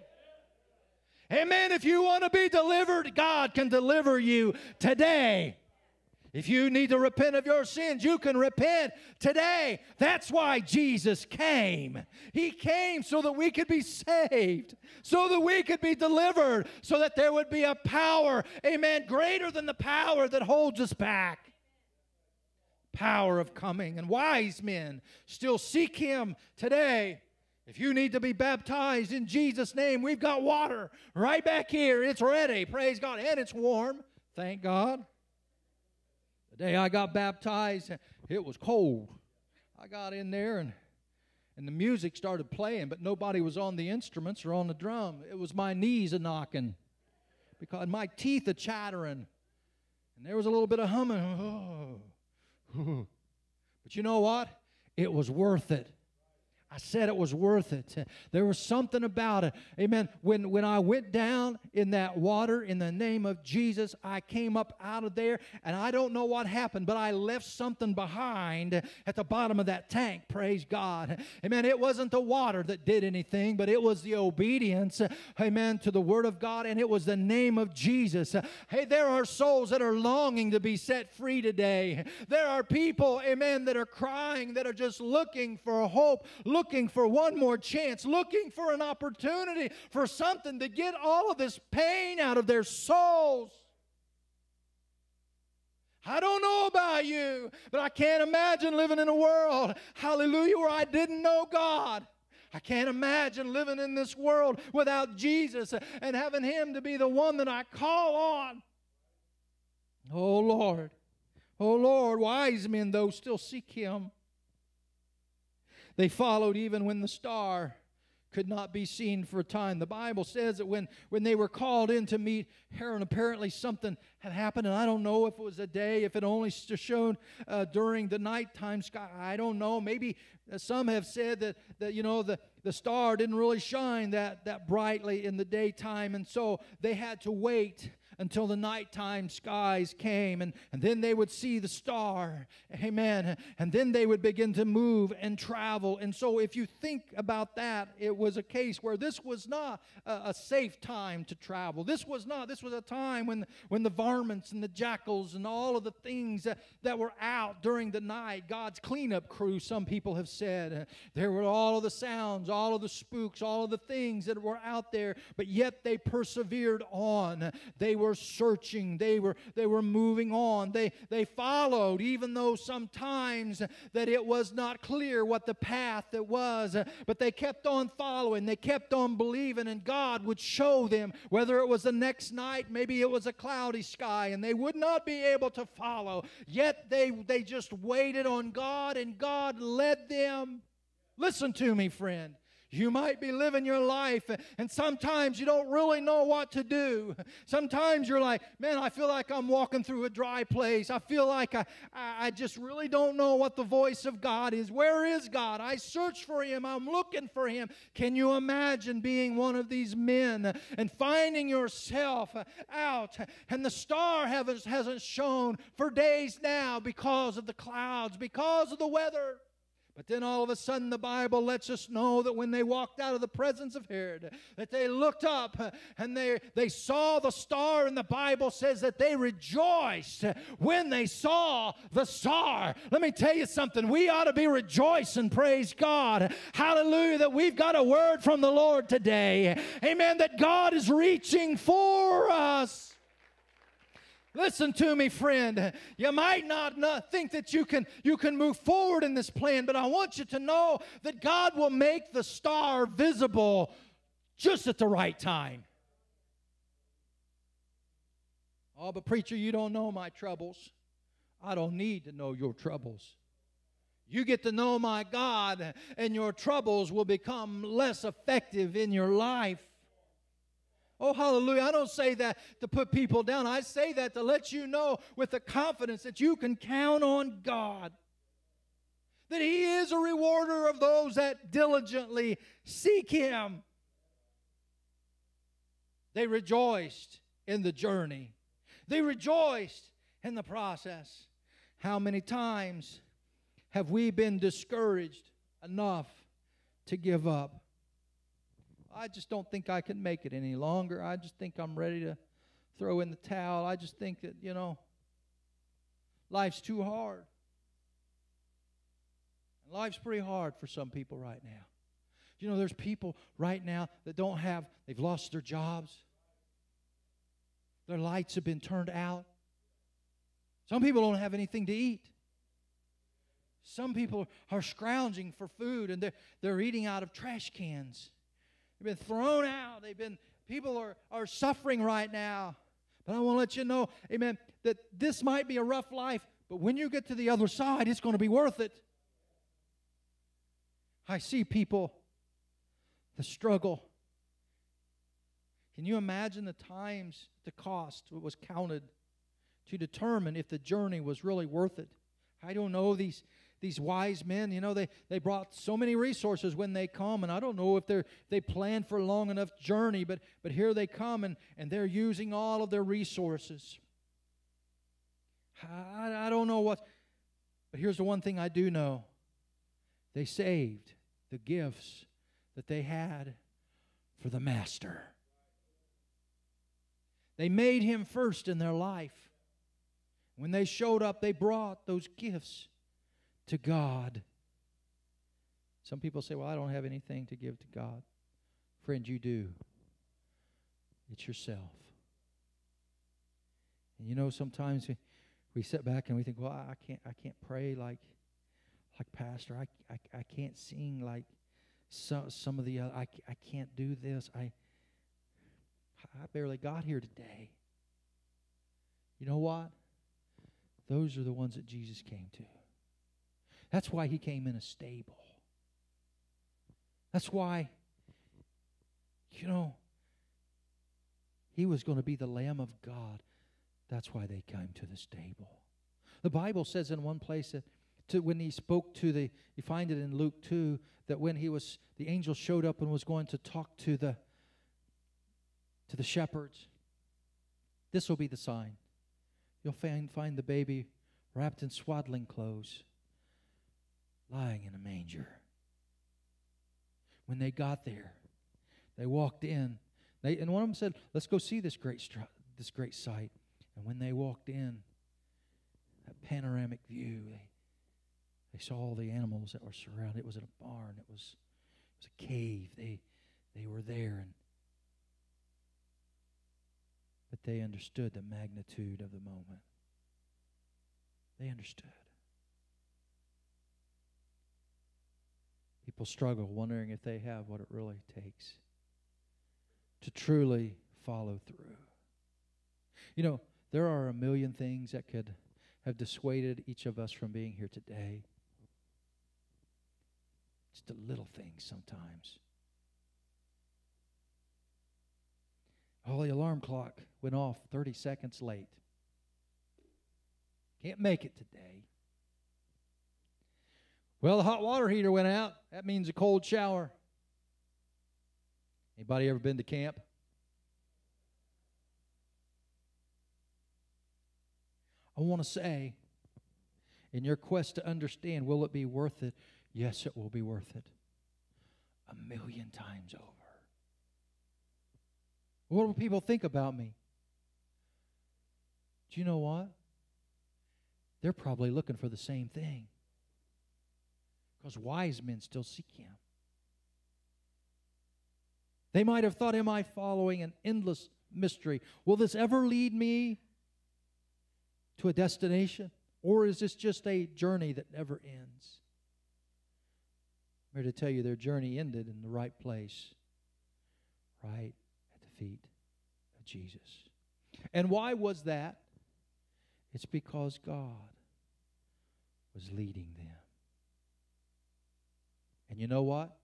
Amen. If you want to be delivered, God can deliver you today. If you need to repent of your sins, you can repent today. That's why Jesus came. He came so that we could be saved, so that we could be delivered, so that there would be a power, amen, greater than the power that holds us back. Power of coming. And wise men still seek Him today. If you need to be baptized in Jesus' name, we've got water right back here. It's ready, praise God, and it's warm, thank God. The day I got baptized, it was cold. I got in there and, and the music started playing, but nobody was on the instruments or on the drum. It was my knees a-knocking because my teeth are chattering. And there was a little bit of humming. Oh. But you know what? It was worth it. I said it was worth it. There was something about it. Amen. When, when I went down in that water in the name of Jesus, I came up out of there, and I don't know what happened, but I left something behind at the bottom of that tank. Praise God. Amen. It wasn't the water that did anything, but it was the obedience, amen, to the Word of God, and it was the name of Jesus. Hey, there are souls that are longing to be set free today. There are people, amen, that are crying, that are just looking for hope, looking Looking for one more chance, looking for an opportunity for something to get all of this pain out of their souls. I don't know about you, but I can't imagine living in a world, hallelujah, where I didn't know God. I can't imagine living in this world without Jesus and having Him to be the one that I call on. Oh, Lord. Oh, Lord, wise men, though, still seek Him. They followed even when the star could not be seen for a time. The Bible says that when, when they were called in to meet Aaron, apparently something had happened, and I don't know if it was a day, if it only shone uh, during the nighttime sky. I don't know. Maybe uh, some have said that, that you know, the, the star didn't really shine that, that brightly in the daytime, and so they had to wait until the nighttime skies came, and, and then they would see the star, amen, and then they would begin to move and travel. And so if you think about that, it was a case where this was not a, a safe time to travel. This was not, this was a time when, when the varmints and the jackals and all of the things that, that were out during the night, God's cleanup crew, some people have said, there were all of the sounds, all of the spooks, all of the things that were out there, but yet they persevered on. They were searching. They were, they were moving on. They, they followed, even though sometimes that it was not clear what the path it was. But they kept on following. They kept on believing, and God would show them, whether it was the next night, maybe it was a cloudy sky, and they would not be able to follow. Yet they, they just waited on God, and God led them. Listen to me, friend. You might be living your life, and sometimes you don't really know what to do. Sometimes you're like, man, I feel like I'm walking through a dry place. I feel like I, I just really don't know what the voice of God is. Where is God? I search for Him. I'm looking for Him. Can you imagine being one of these men and finding yourself out, and the star hasn't, hasn't shone for days now because of the clouds, because of the weather? But then all of a sudden the Bible lets us know that when they walked out of the presence of Herod, that they looked up and they, they saw the star, and the Bible says that they rejoiced when they saw the star. Let me tell you something. We ought to be rejoicing, praise God. Hallelujah, that we've got a word from the Lord today. Amen, that God is reaching for us. Listen to me, friend. You might not, not think that you can, you can move forward in this plan, but I want you to know that God will make the star visible just at the right time. Oh, but preacher, you don't know my troubles. I don't need to know your troubles. You get to know my God, and your troubles will become less effective in your life. Oh, hallelujah. I don't say that to put people down. I say that to let you know with the confidence that you can count on God. That He is a rewarder of those that diligently seek Him. They rejoiced in the journey. They rejoiced in the process. How many times have we been discouraged enough to give up? I just don't think I can make it any longer. I just think I'm ready to throw in the towel. I just think that, you know, life's too hard. And life's pretty hard for some people right now. You know, there's people right now that don't have, they've lost their jobs. Their lights have been turned out. Some people don't have anything to eat. Some people are scrounging for food, and they're, they're eating out of trash cans. They've been thrown out. They've been, people are, are suffering right now. But I want to let you know, amen, that this might be a rough life, but when you get to the other side, it's going to be worth it. I see people, the struggle. Can you imagine the times, the cost it was counted to determine if the journey was really worth it? I don't know, these These wise men, you know, they, they brought so many resources when they come, and I don't know if they're they planned for a long enough journey, but, but here they come, and, and they're using all of their resources. I, I don't know what, but here's the one thing I do know. They saved the gifts that they had for the Master. They made Him first in their life. When they showed up, they brought those gifts to God. Some people say, well, I don't have anything to give to God. Friend, you do. It's yourself. And you know, sometimes we, we sit back and we think, well, I can't I can't pray like like Pastor. I, I, I can't sing like some, some of the other. I, I can't do this. I, I barely got here today. You know what? Those are the ones that Jesus came to. That's why He came in a stable. That's why, you know, He was going to be the Lamb of God. That's why they came to the stable. The Bible says in one place that to, when He spoke to the, you find it in Luke two, that when He was, the angel showed up and was going to talk to the, to the shepherds. This will be the sign. You'll find, find the baby wrapped in swaddling clothes, lying in a manger. When they got there, they walked in. They, and one of them said, let's go see this great stru- this great sight. And when they walked in, that panoramic view, they, they saw all the animals that were surrounded. It was in a barn. It was, it was a cave. They, they were there. And, but they understood the magnitude of the moment. They understood. People struggle wondering if they have what it really takes to truly follow through. You know, there are a million things that could have dissuaded each of us from being here today. Just the little things sometimes. Oh, the alarm clock went off thirty seconds late. Can't make it today. Well, the hot water heater went out. That means a cold shower. Anybody ever been to camp? I want to say, in your quest to understand, will it be worth it? yes, it will be worth it a million times over. What will people think about me? Do you know what? They're probably looking for the same thing. Because wise men still seek Him. They might have thought, am I following an endless mystery? Will this ever lead me to a destination? Or is this just a journey that never ends? I'm here to tell you their journey ended in the right place, right at the feet of Jesus. And why was that? It's because God was leading them. And you know what?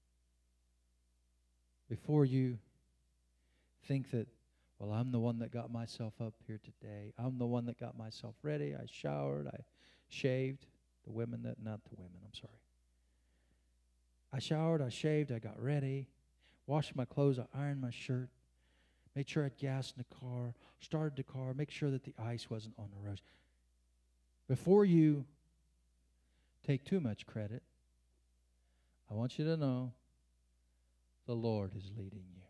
Before you think that, well, I'm the one that got myself up here today. I'm the one that got myself ready. I showered. I shaved. The women that, not the women, I'm sorry. I showered. I shaved. I got ready. Washed my clothes. I ironed my shirt. Made sure I had gas in the car. Started the car. Make sure that the ice wasn't on the road. Before you take too much credit, I want you to know the Lord is leading you.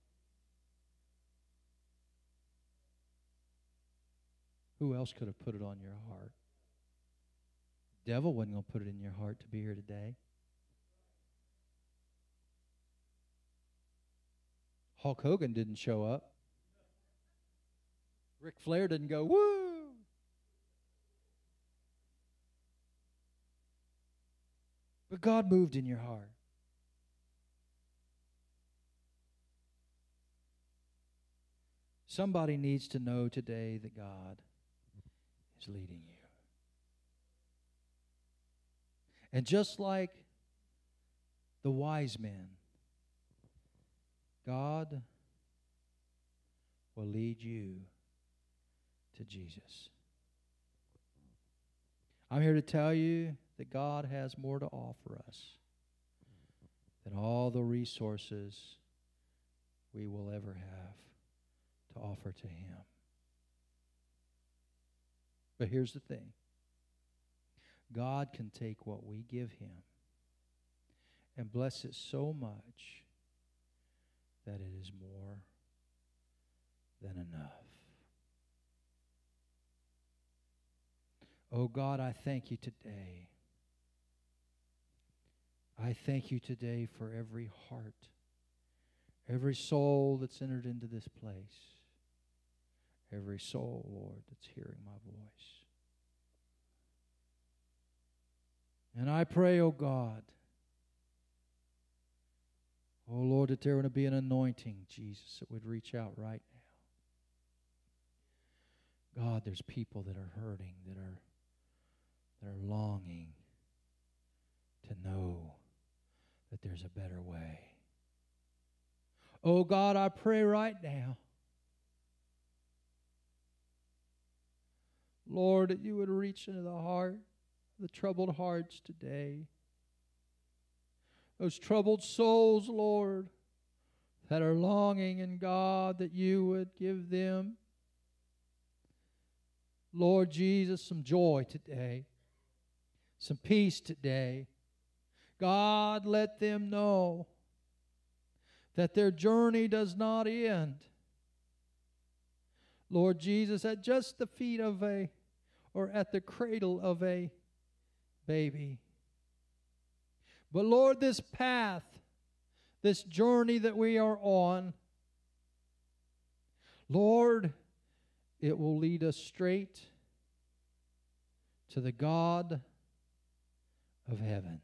Who else could have put it on your heart? The devil wasn't going to put it in your heart to be here today. Hulk Hogan didn't show up. Ric Flair didn't go, woo! But God moved in your heart. Somebody needs to know today that God is leading you. And just like the wise men, God will lead you to Jesus. I'm here to tell you that God has more to offer us than all the resources we will ever have to offer to Him. But here's the thing. God can take what we give Him and bless it so much that it is more than enough. Oh God, I thank you today. I thank you today for every heart, every soul that's entered into this place, every soul, Lord, that's hearing my voice. And I pray, oh God, oh Lord, that there would be an anointing, Jesus, that would reach out right now. God, there's people that are hurting, that are, that are longing to know that there's a better way. Oh God, I pray right now, Lord, that you would reach into the heart, the troubled hearts today. Those troubled souls, Lord, that are longing in God that you would give them, Lord Jesus, some joy today, some peace today. God, let them know that their journey does not end, Lord Jesus, at just the feet of a, or at the cradle of a baby. But Lord, this path, this journey that we are on, Lord, it will lead us straight to the God of heaven.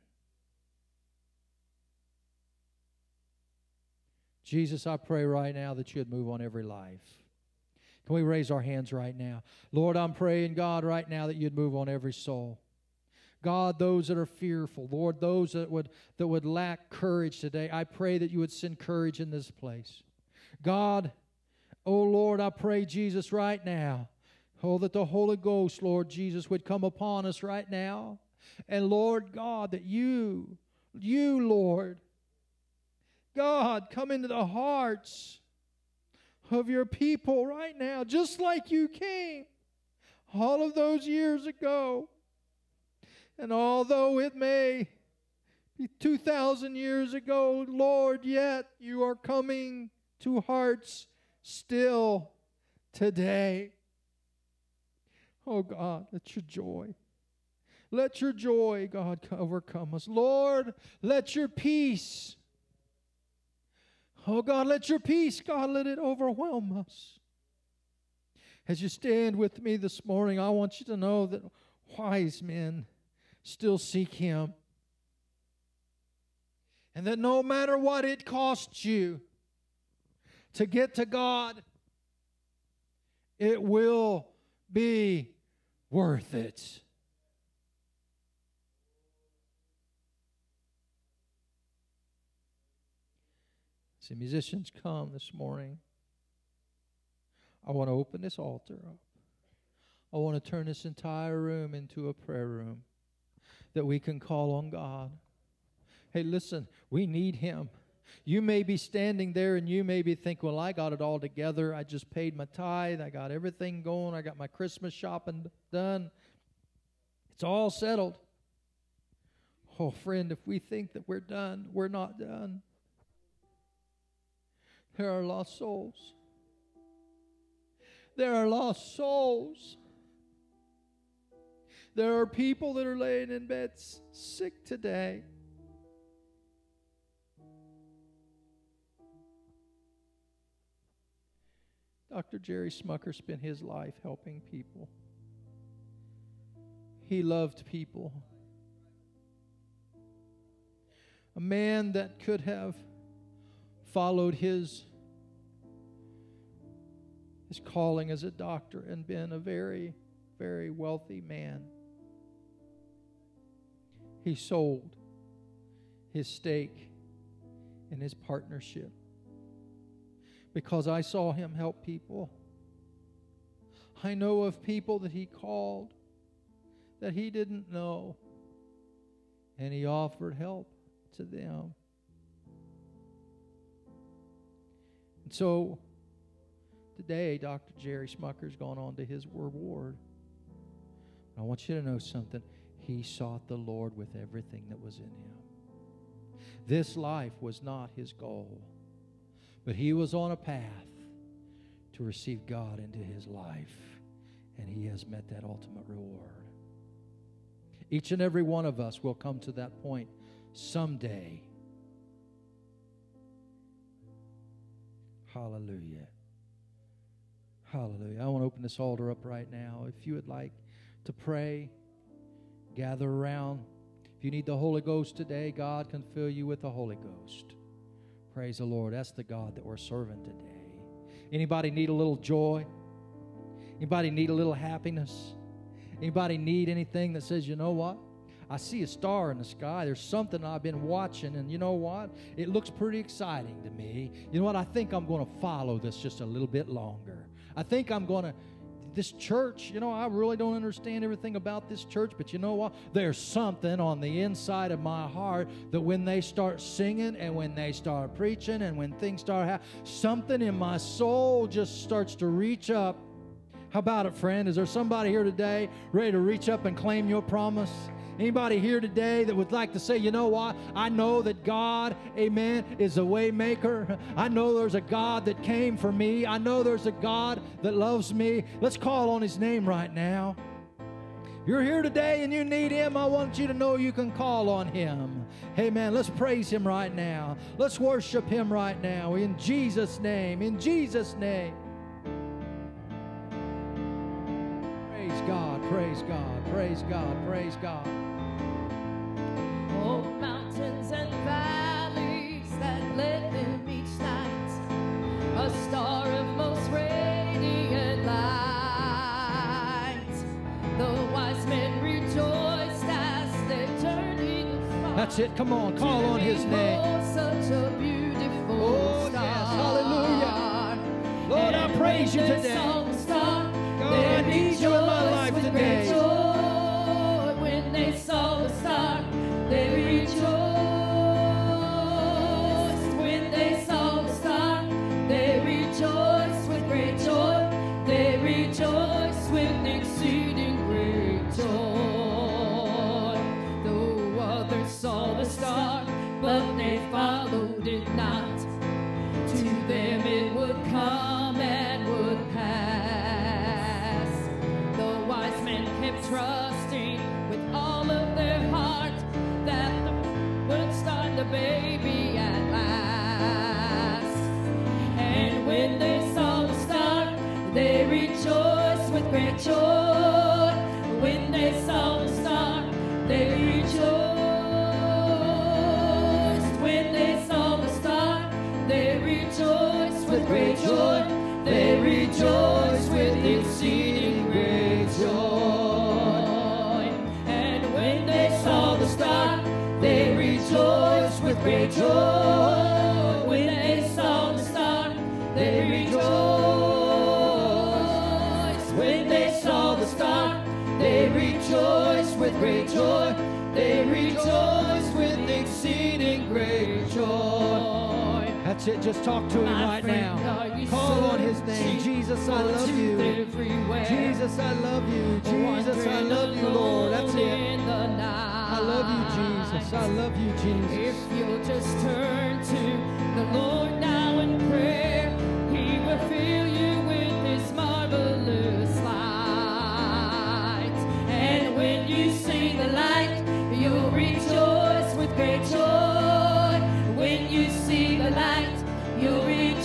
Jesus, I pray right now that you'd move on every life. Can we raise our hands right now? Lord, I'm praying, God, right now that you'd move on every soul. God, those that are fearful, Lord, those that would, that would lack courage today, I pray that you would send courage in this place. God, oh Lord, I pray, Jesus, right now, oh, that the Holy Ghost, Lord Jesus, would come upon us right now. And Lord God, that you, you, Lord, God, come into the hearts of your people right now, just like you came all of those years ago. And although it may two thousand years ago, Lord, yet you are coming to hearts still today. Oh God, let your joy, let your joy, God, overcome us. Lord, let your peace, oh God, let your peace, God, let it overwhelm us. As you stand with me this morning, I want you to know that wise men still seek Him. And that no matter what it costs you to get to God, it will be worth it. See, musicians, come this morning. I want to open this altar up. I want to turn this entire room into a prayer room that we can call on God. Hey, listen, we need Him. You may be standing there and you may be thinking, well, I got it all together. I just paid my tithe. I got everything going. I got my Christmas shopping done. It's all settled. Oh, friend, if we think that we're done, we're not done. There are lost souls. There are lost souls. There are people that are laying in beds sick today. Doctor Jerry Smucker spent his life helping people. He loved people. A man that could have followed his, his calling as a doctor and been a very, very wealthy man. He sold his stake in his partnership. Because I saw him help people. I know of people that he called that he didn't know, and he offered help to them. And so today, Doctor Jerry Smucker's gone on to his reward. I want you to know something. He sought the Lord with everything that was in him. This life was not his goal. But he was on a path to receive God into his life, and he has met that ultimate reward. Each and every one of us will come to that point someday. Hallelujah. Hallelujah. I want to open this altar up right now. If you would like to pray, gather around. If you need the Holy Ghost today, God can fill you with the Holy Ghost. Praise the Lord. That's the God that we're serving today. Anybody need a little joy? Anybody need a little happiness? Anybody need anything that says, you know what? I see a star in the sky. There's something I've been watching, and you know what? It looks pretty exciting to me. You know what? I think I'm going to follow this just a little bit longer. I think I'm going to... This church, you know, I really don't understand everything about this church, but you know what? There's something on the inside of my heart that when they start singing and when they start preaching and when things start happening, something in my soul just starts to reach up. How about it, friend? Is there somebody here today ready to reach up and claim your promise? Anybody here today that would like to say, you know what? I know that God, amen, is a way maker. I know there's a God that came for me. I know there's a God that loves me. Let's call on His name right now. If you're here today and you need Him, I want you to know you can call on Him. Amen. Let's praise Him right now. Let's worship Him right now. In Jesus' name. In Jesus' name. Praise God. Praise God. Praise God. Praise God. Oh, mountains and valleys that led them each night, a star of most radiant light. The wise men rejoiced as they journeyed afar. That's it. Come on, call on His name. Such a beautiful oh, star. Yes. Hallelujah. Lord, I praise you today. God, I need you in my life today. When they saw the star, they rejoiced. When they saw the star, they rejoiced with great joy. They rejoiced with exceeding great joy. Though others saw the star, great joy. When they saw the star, they rejoiced. When they saw the star, they rejoiced with great joy. They rejoiced with exceeding great joy. That's it. Just talk to him My right friend, now. are you Call on his name. searching Jesus, I for love truth you. everywhere? Jesus, I love you. Jesus, I love you, Lord. That's it. In the night. I love you, Jesus. I love you, Jesus. If you'll just turn to the Lord now in prayer, He will fill you with His marvelous light. And when you see the light, you'll rejoice with great joy. When you see the light, you'll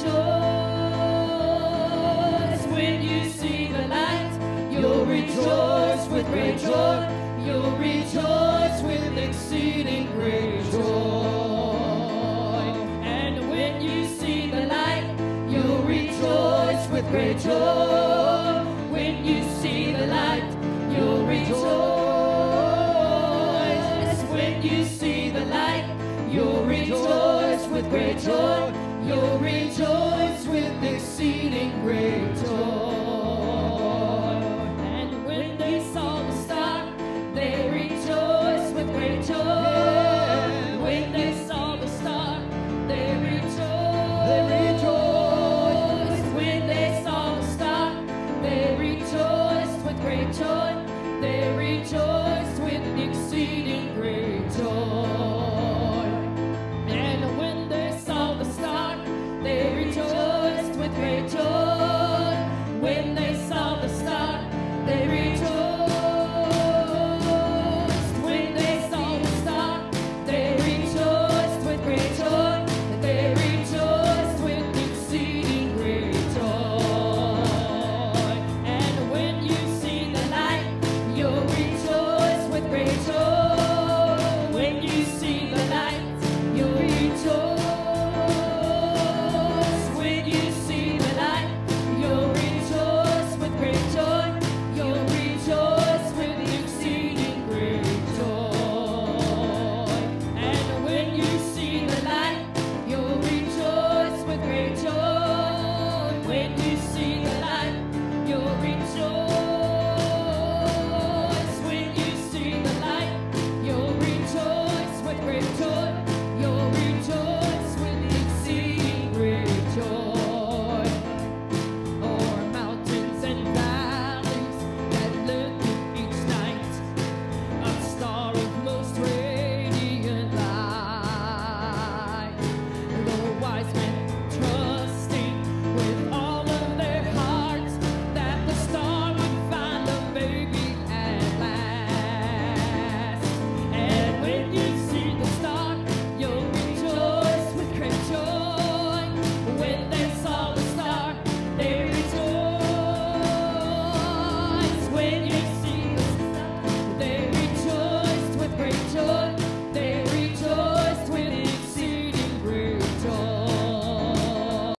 rejoice. When you see the light, you'll rejoice with great joy. You'll rejoice with exceeding great joy. And when you see the light, you'll rejoice with great joy. When you see the light, you'll rejoice. When you see the light, you'll rejoice with great joy. You'll rejoice with exceeding great